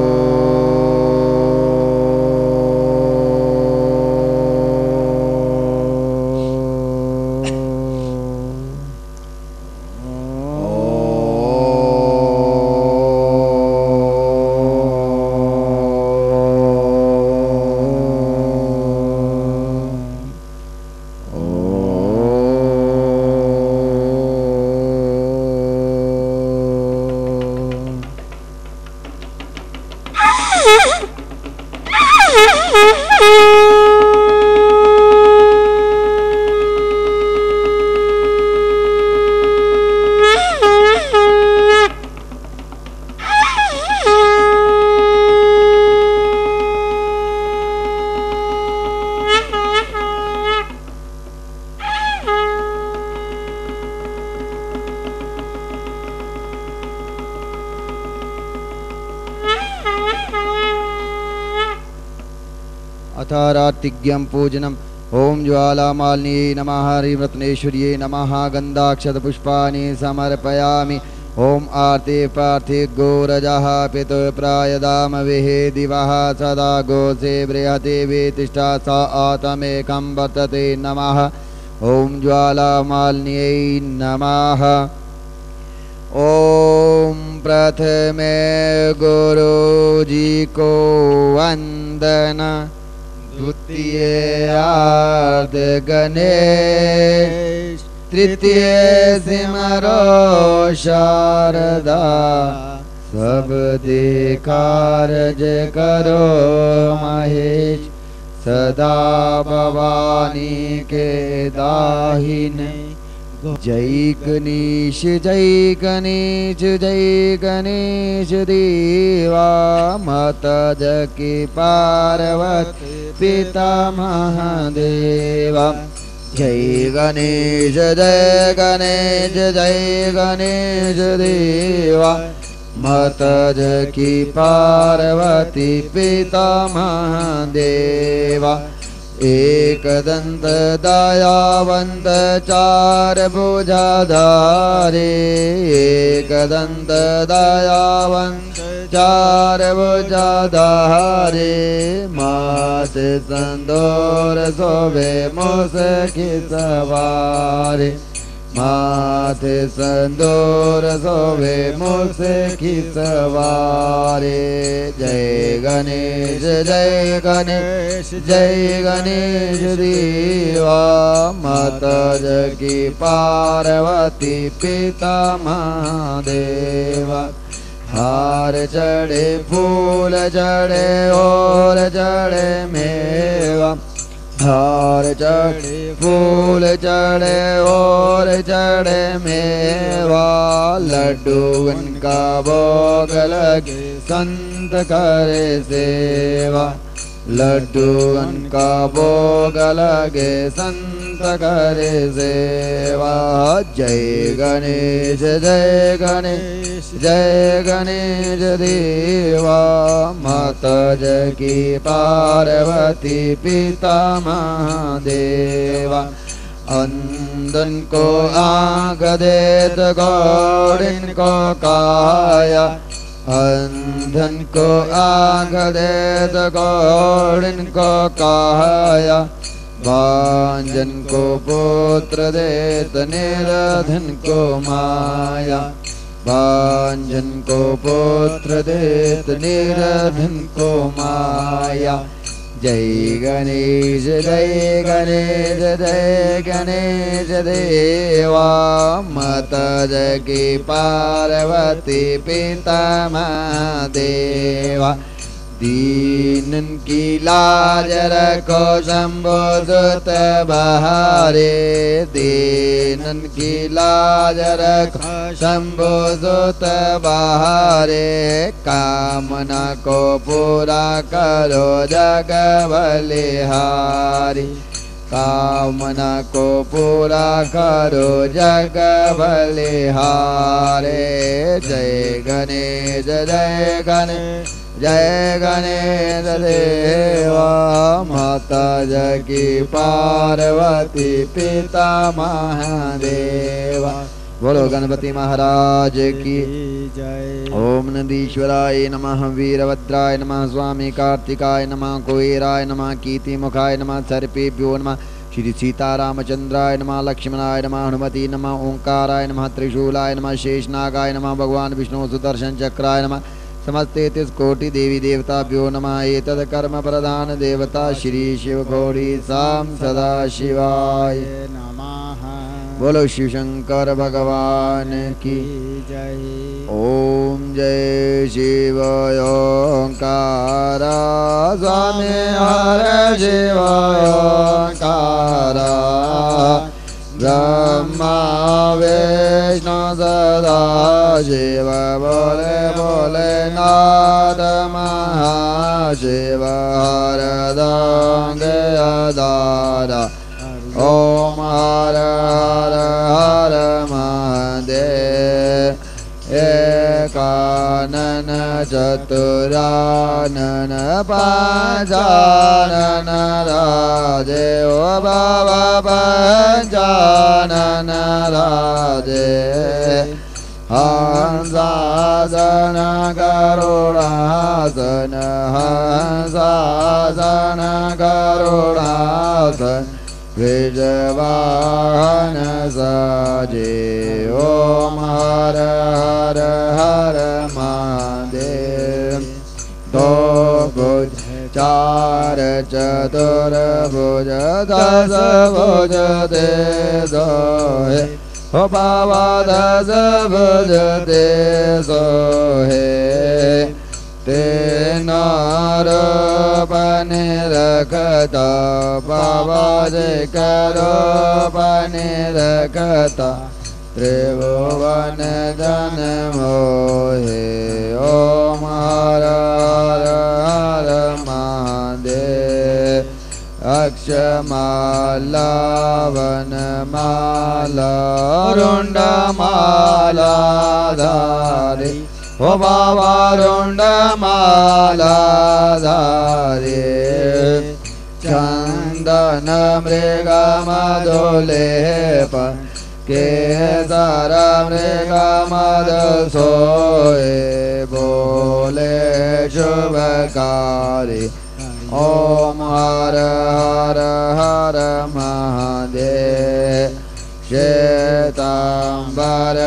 E: अथारातिज्ञं पूजनम्। ओम ज्वालामालिन्यै नमः। हरिव्रत्नेश्वर्यै नमः। गन्धाक्षतपुष्पाणि समर्पयामि। ओम आर्ते पार्थे गोरजः पितुप्रायदामविः दिवः सदा गोसे बृहते वेतिष्ठा स आतमेकं वर्तते नमः। ओम ज्वालामालिन्यै नमः। ओम प्रथमे गुरुजी को वंदना। द्वितीय आर्ध गणेश। तृतीय सिमरो शारदा। सब दे कारज करो महेश। सदा भवानी के दाहिने। जय गणेश जय गणेश जय गणेश देवा। माता जकी पार्वती पिता महादेवा। जय गणेश जय गणेश जय गणेश देवा। माता जकी पार्वती पिता महादेवा। एकदंत दयावंत चार भुजाधारे। एकदंत दयावंत चार भुजाधारे। मास संदोर सोभे मुसकी सवारे। माथे संदोर सोभे मुसकी सवारे। जय गणेश जय गणेश जय गणेश देवा। माता जकी पार्वती पिता महादेवा। हार चढ़े फूल चढ़े और चढ़े मेवा। हार चढ़े फूल चढ़े और चढ़े मेवा। लड्डू उनका भोग लगे संत करे सेवा। लड्डू उनका भोग लगे संत
D: संत करे सेवा। जय गणेश जय गणेश जय गणेश देवा। माता जय की पार्वती पिता महादेवा। अंधन को आँख देत गौड़िन को काया। अंधन को आँख देत गौड़िन को काया। भांजन को पुत्र देत निर्धन को माया। भांजन को पुत्र देत निर्धन को माया। जय गणेश जय गणेश जय गणेश देवा। माता जय की पार्वती पिता महादेवा। दीनन की लाज रखो शंभो सुत बहारे। दीनन की लाज रखो शंभो सुत बहारे। कामना को पूरा करो जग बलिहारी। कामना को पूरा करो जग बलिहारे। जय गणेश जय गणेश जय गणेश देवा। माता जय की पार्वती पिता महादेवा। बोलो गणपति महाराज की जय। ओम नंदीश्वराय नमः। वीरभद्राय नमः। स्वामी कार्तिकाय नमः। कुबेराय नमः। कीर्ति मुखाय नमः। सर्पेभ्यो नमः। श्री सीतारामचंद्राय नमः। लक्ष्मणाय नमः। हनुमती नमः। ओंकाराय नमः। त्रिशूलाय नमः। शेषनागाय नमः। भगवान विष्णु सुदर्शन चक्राय नमः। समस्ते तिस कोटि देवी देवताभ्यो नमः। एतद कर्म प्रधान देवता श्री शिव गौरी साम सदा शिवाय नमः। बोलो शिव शंकर भगवान की जय। ओम जय शिव ओंकारा। स्वामी हर शिव ओंकारा। ब्रह्मा विष्णु सदा शिव बोले बोले नाद महाशिव। हरदांग अदारा। ओम हर हर हर महादेव। एकानन चतुरानन पंचानन राजे। ओ बाबा पंचानन राजे। हंसासन करुणासन। हंसासन करुणासन। विजवाहन साजे। ओम हर हर हर महादेव। दो भुज चार चतुर्भुज दस भुज दे सोहे। हो बाबा दस भुज दे सोहे। तेना रूपन रखता बाबा जी करो पन रखता। त्रिभुवन जन मोहे। ओम हर हर हर महादेव। अक्षमाला वनमाला रुंड माला धारी। हो बाबा रुंड माला धारे। चंदन मृग मधुलेप केसर मृग मधु सोए। बोले शुभकारी। ओम हर हर हर महादेव। श्वेतांबर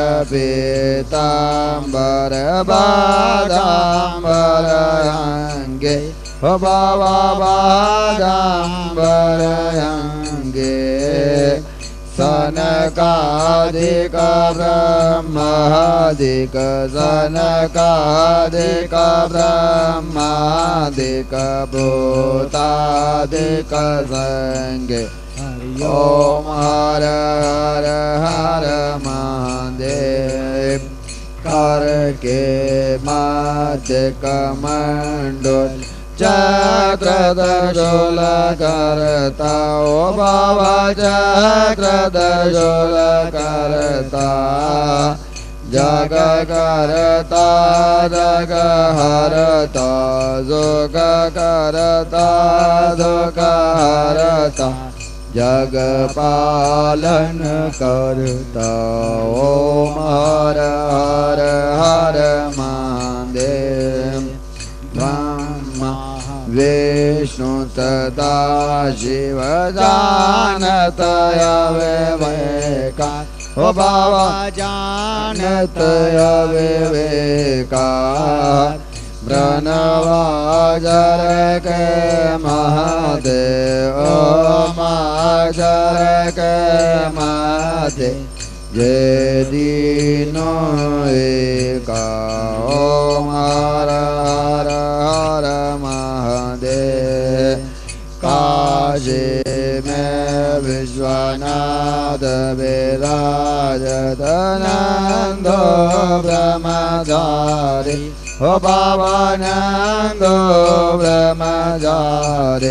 D: पीतांबर बादांबर अंगे। हो बाबा बादांबर अंगे। सनकादिक ब्रह्मादिक। सनकादिक ब्रह्मादिक। भूतादिक संगे। ओम हर हर हर महादेव। कर के मध्य कमंडल चक्रधरशूल करता ओ बाबा चक्रधरशूल करता जग करता जग हरता जोग करता जोग हरता जग पालन करता ओम हर हर हर महादेव ब्रह्मा विष्णु तथा शिव जानत अविवेका ओ बाबा जानत अविवेका प्रणवाजर के महादेव माजर के महादेव जय दीनो एका ओम हर हर हर महादेव काशी में विश्वनाथ विराजत नंदो ब्रह्मचारी हो बाबा नंदो ब्रह्मचारी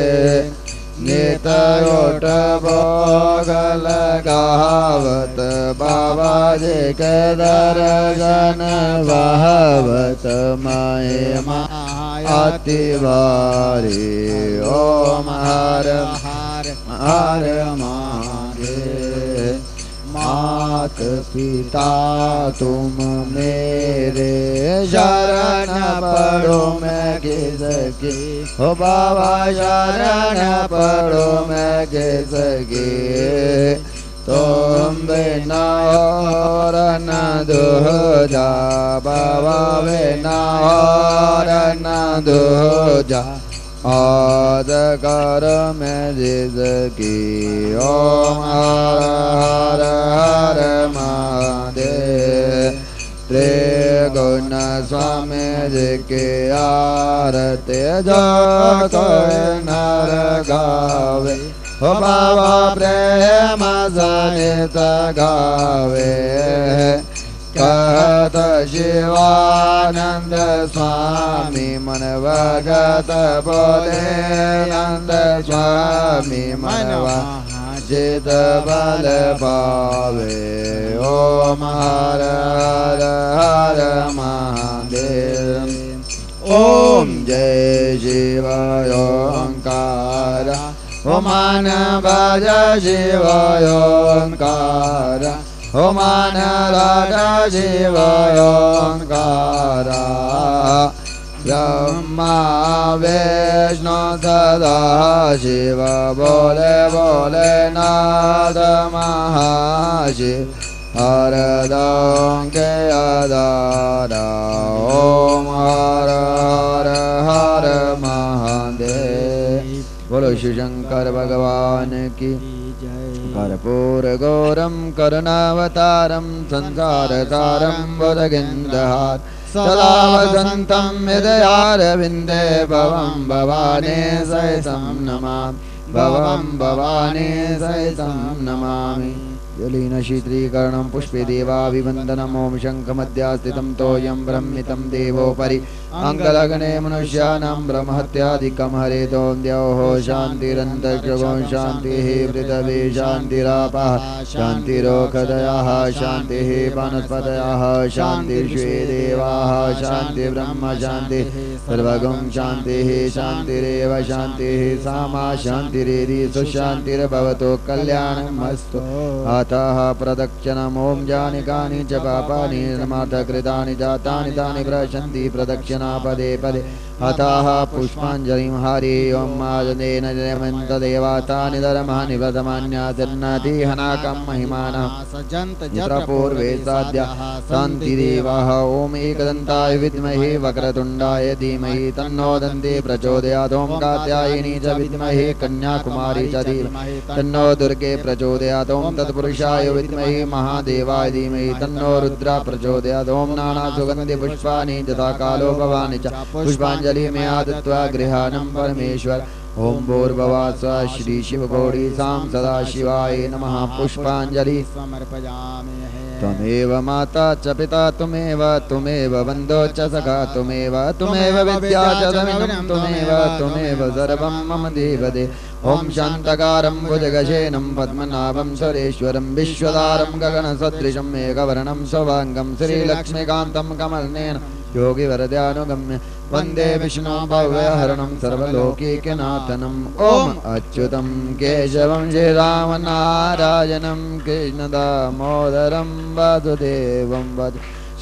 D: नित्योट भोग लगावत बाबा जी के दर्शन भावत महिमा अति भारी ओम हर हर हर महादेव मात पिता तुम मेरे शरण पड़ो मैं किसकी हो बाबा शरण पड़ो मैं किसकी तुम बिना और न दूजा बाबा बिना और न दूजा आद कर मैं जिसकी ओम हर हर हर महादेव त्रिगुण स्वामी जी के आरती जो कोई नर गावे हो बाबा प्रेम सहित गावे कहत शिवानंद स्वामी मन भगत बोले नंद स्वामी मनवा जित बल पावे ओम हर हर हर महादेव ओम जय शिव ओंकार ओमान भज शिव ओंकार ओमान राजा शिव ओंकारा ब्रह्मा विष्णु सदा शिव बोले बोले नाद महाशिव हरदं के अदारा ओम हर हर हर महादेव बोलो शिव शंकर भगवान की कर्पूर गौरम करुणावतारम संसार सारम बोधगिंदहार सदा वसंतम हृदयारविंदे भवं भवानी सहितं नमामि भवं भवानी सहितं नमामि जलीन शीतलीकरणं पुष्पे देवाभिवन्दनम् ओम शङ्खमध्यास्थितं तोयं ब्रह्मितं देवोपरि अङ्गलग्ने मनुष्याणां ब्रह्महत्यादिकं हरेतों द्यौः शान्तिरन्तरिक्षगो शान्तिः पृथिवी शान्तिरापः शान्तिरोषधयः शान्तिः वनस्पतयः शान्तिर्षे देवाः शान्ति ब्रह्म शान्तिः सर्वगं शान्तिः शान्तिरेव शान्तिः सामा शान्तिरेधि सुशान्तिर्भवतु कल्याणमस्तु अतः प्रदक्षिणम् ओम जानि कानि च पापानि समार्थकृतानि जातानि तानि प्रशन्ति प्रदक्षिणा पदे पदे अतः पुष्पाञ्जलिं हरि ओम माजनेन जयमन्त देवातानि धर्माणि व्रतमान्यातिर्नति हनाकं महिमानः सजन्त यत्र पूर्वे साध्या शान्तिदेवः ओम एकदन्ताय विद्महे वक्रतुण्डाय धीमहि तन्नो दन्ते प्रचोदयात् ओम कात्यायनी च विद्महे कन्याकुमारी च धीमहि तन्नो दुर्गे प्रचोदयात् ओम तत्पुरुषाय विद्महे महादेवाय धीमहि तन्नो रुद्रा प्रचोदयात् ओम नाना सुगन्धि पुष्पाणि यथा कालो भवानि च पुष्पाञ्जलि में आदत्वा गृहाणं परमेश्वर ओम भूर्भुवः श्री शिव गौरी साम सदा शिवाय नमः पुष्पाञ्जलि समर्पयामि
C: त्वमेव माता च पिता त्वमेव त्वमेव बन्धो च सखा त्वमेव त्वमेव विद्या च धनं त्वमेव त्वमेव सर्वं मम देवदे। ॐ शान्तकारं भुजगशयनं पद्मनाभं सुरेश्वरं विश्वधारं गगनसदृशं मेघवर्णं शुभाङ्गं श्रीलक्ष्मीकान्तं कमलनयनं योगिवरदानुगम्य वन्दे विष्णुं भव्यहरणं सर्वलोकैकनाथनम्। ॐ अच्युतं केशवं श्रीरामनारायणं कृष्णदामोदरं वासुदेवं वद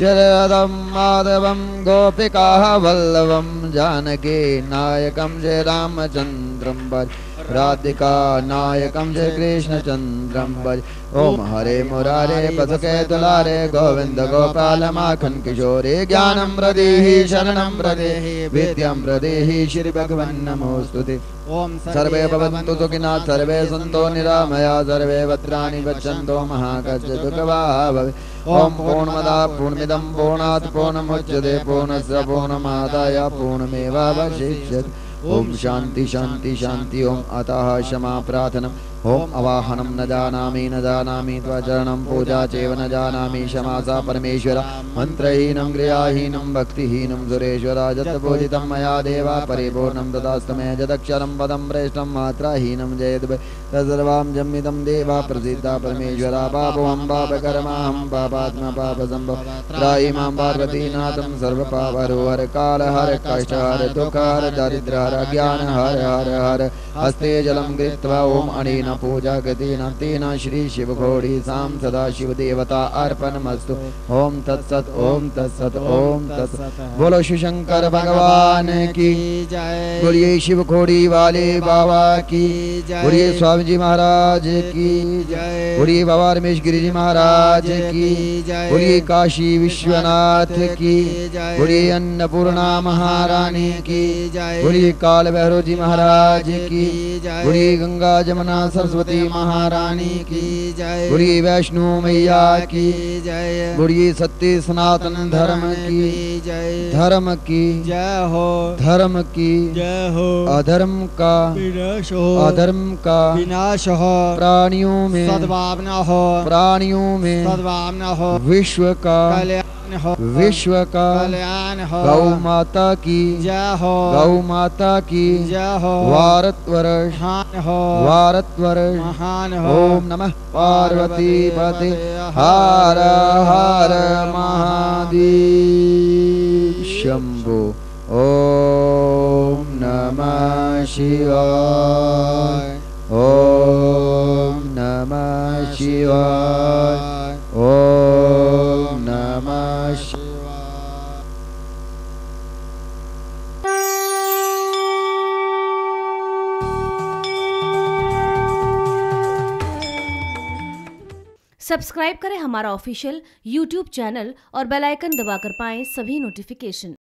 C: शरदं माधवं गोपिकाः वल्लभं जानकी नायकं श्रीरामचन्द्रं भज राधिका नायकं श्रीकृष्णचन्द्रं भज। ओम हरे मुरारे पदके दुलारे गोविंद गोपाल माखन किशोरे ज्ञानं प्रदेहि शरणं प्रदेहि विद्यां प्रदेहि श्री भगवन् नमोस्तुते। ओम सर्वे भवन्तु सुखिनः सर्वे सन्तो निरामया सर्वे भद्राणि पश्यन्तु मा कश्चित् दुःखभाग् भवेत्। ओम पूर्णमदः पूर्णमिदं पूर्णात् पूर्णमुदच्यते पूर्णस्य पूर्णमादाय पूर्णमेवावशिष्यते। ओम शांति शांति शांति। ओम अतः क्षमा प्रार्थना। ओम अवाहनं न जानामि न जानामि त्वचरणं पूजा चैव न जानामि क्षमा सा परमेश्वर। मन्त्रहीनं क्रियाहीनं भक्तिहीनं सुरेश्वर जतपूजितं मया देवा परिपूर्णं तदास्तु मे यदक्षरं पदं प्रेष्ठं मात्राहीनं जयद्वै तत्सर्वां जम्मितं देवा प्रसीदा परमेश्वर। पापोऽहं पापकर्माहं पापात्मा पापसम्भव त्राहि मां पार्वतीनाथं सर्वपापहर काल हर कष्ट हर दुःख हर दारिद्र्य हर अज्ञान हर हर हर। हस्ते जलं कृत्वा ओम अनेन पूजा गतेन तेन श्री शिव घोड़ी साम सदा शिव देवता अर्पणमस्तु। ओम तत्सत ओम तत्सत ओम तत्सत। बोलो शिव शंकर भगवान की जय। बोलिए शिव घोड़ी वाले बाबा की जय। बोलिए स्वामी जी महाराज की जय। बोलिए बाबा रमेश गिरी जी महाराज की जय। बोलिए काशी विश्वनाथ की जय। बोलिए अन्नपूर्णा महारानी की जय। बोलिए काल भैरव जी महाराज की जय। बोलिए गंगा जमुना सरस्वती महारानी की जय। बोलिए वैष्णो मैया की जय। बोलिए सत्य सनातन धर्म की जय। धर्म की जय हो धर्म की जय हो। अधर्म का विनाश हो अधर्म का विनाश हो। प्राणियों में सद्भावना हो प्राणियों में सद्भावना हो। विश्व का कल्याण हो विश्व का कल्याण हो। गौ माता की जय हो गौ माता की जय हो। भारत वर्ष हो भारत वर्ष महान हो। ओम नमः पार्वती पते हर हर महादेव शंभो। ओम नमः शिवाय ओम नमः शिवाय ओम नमः शिवाय।
A: सब्सक्राइब करें हमारा ऑफिशियल यूट्यूब चैनल और बेल आइकन दबाकर पाएं सभी नोटिफिकेशन।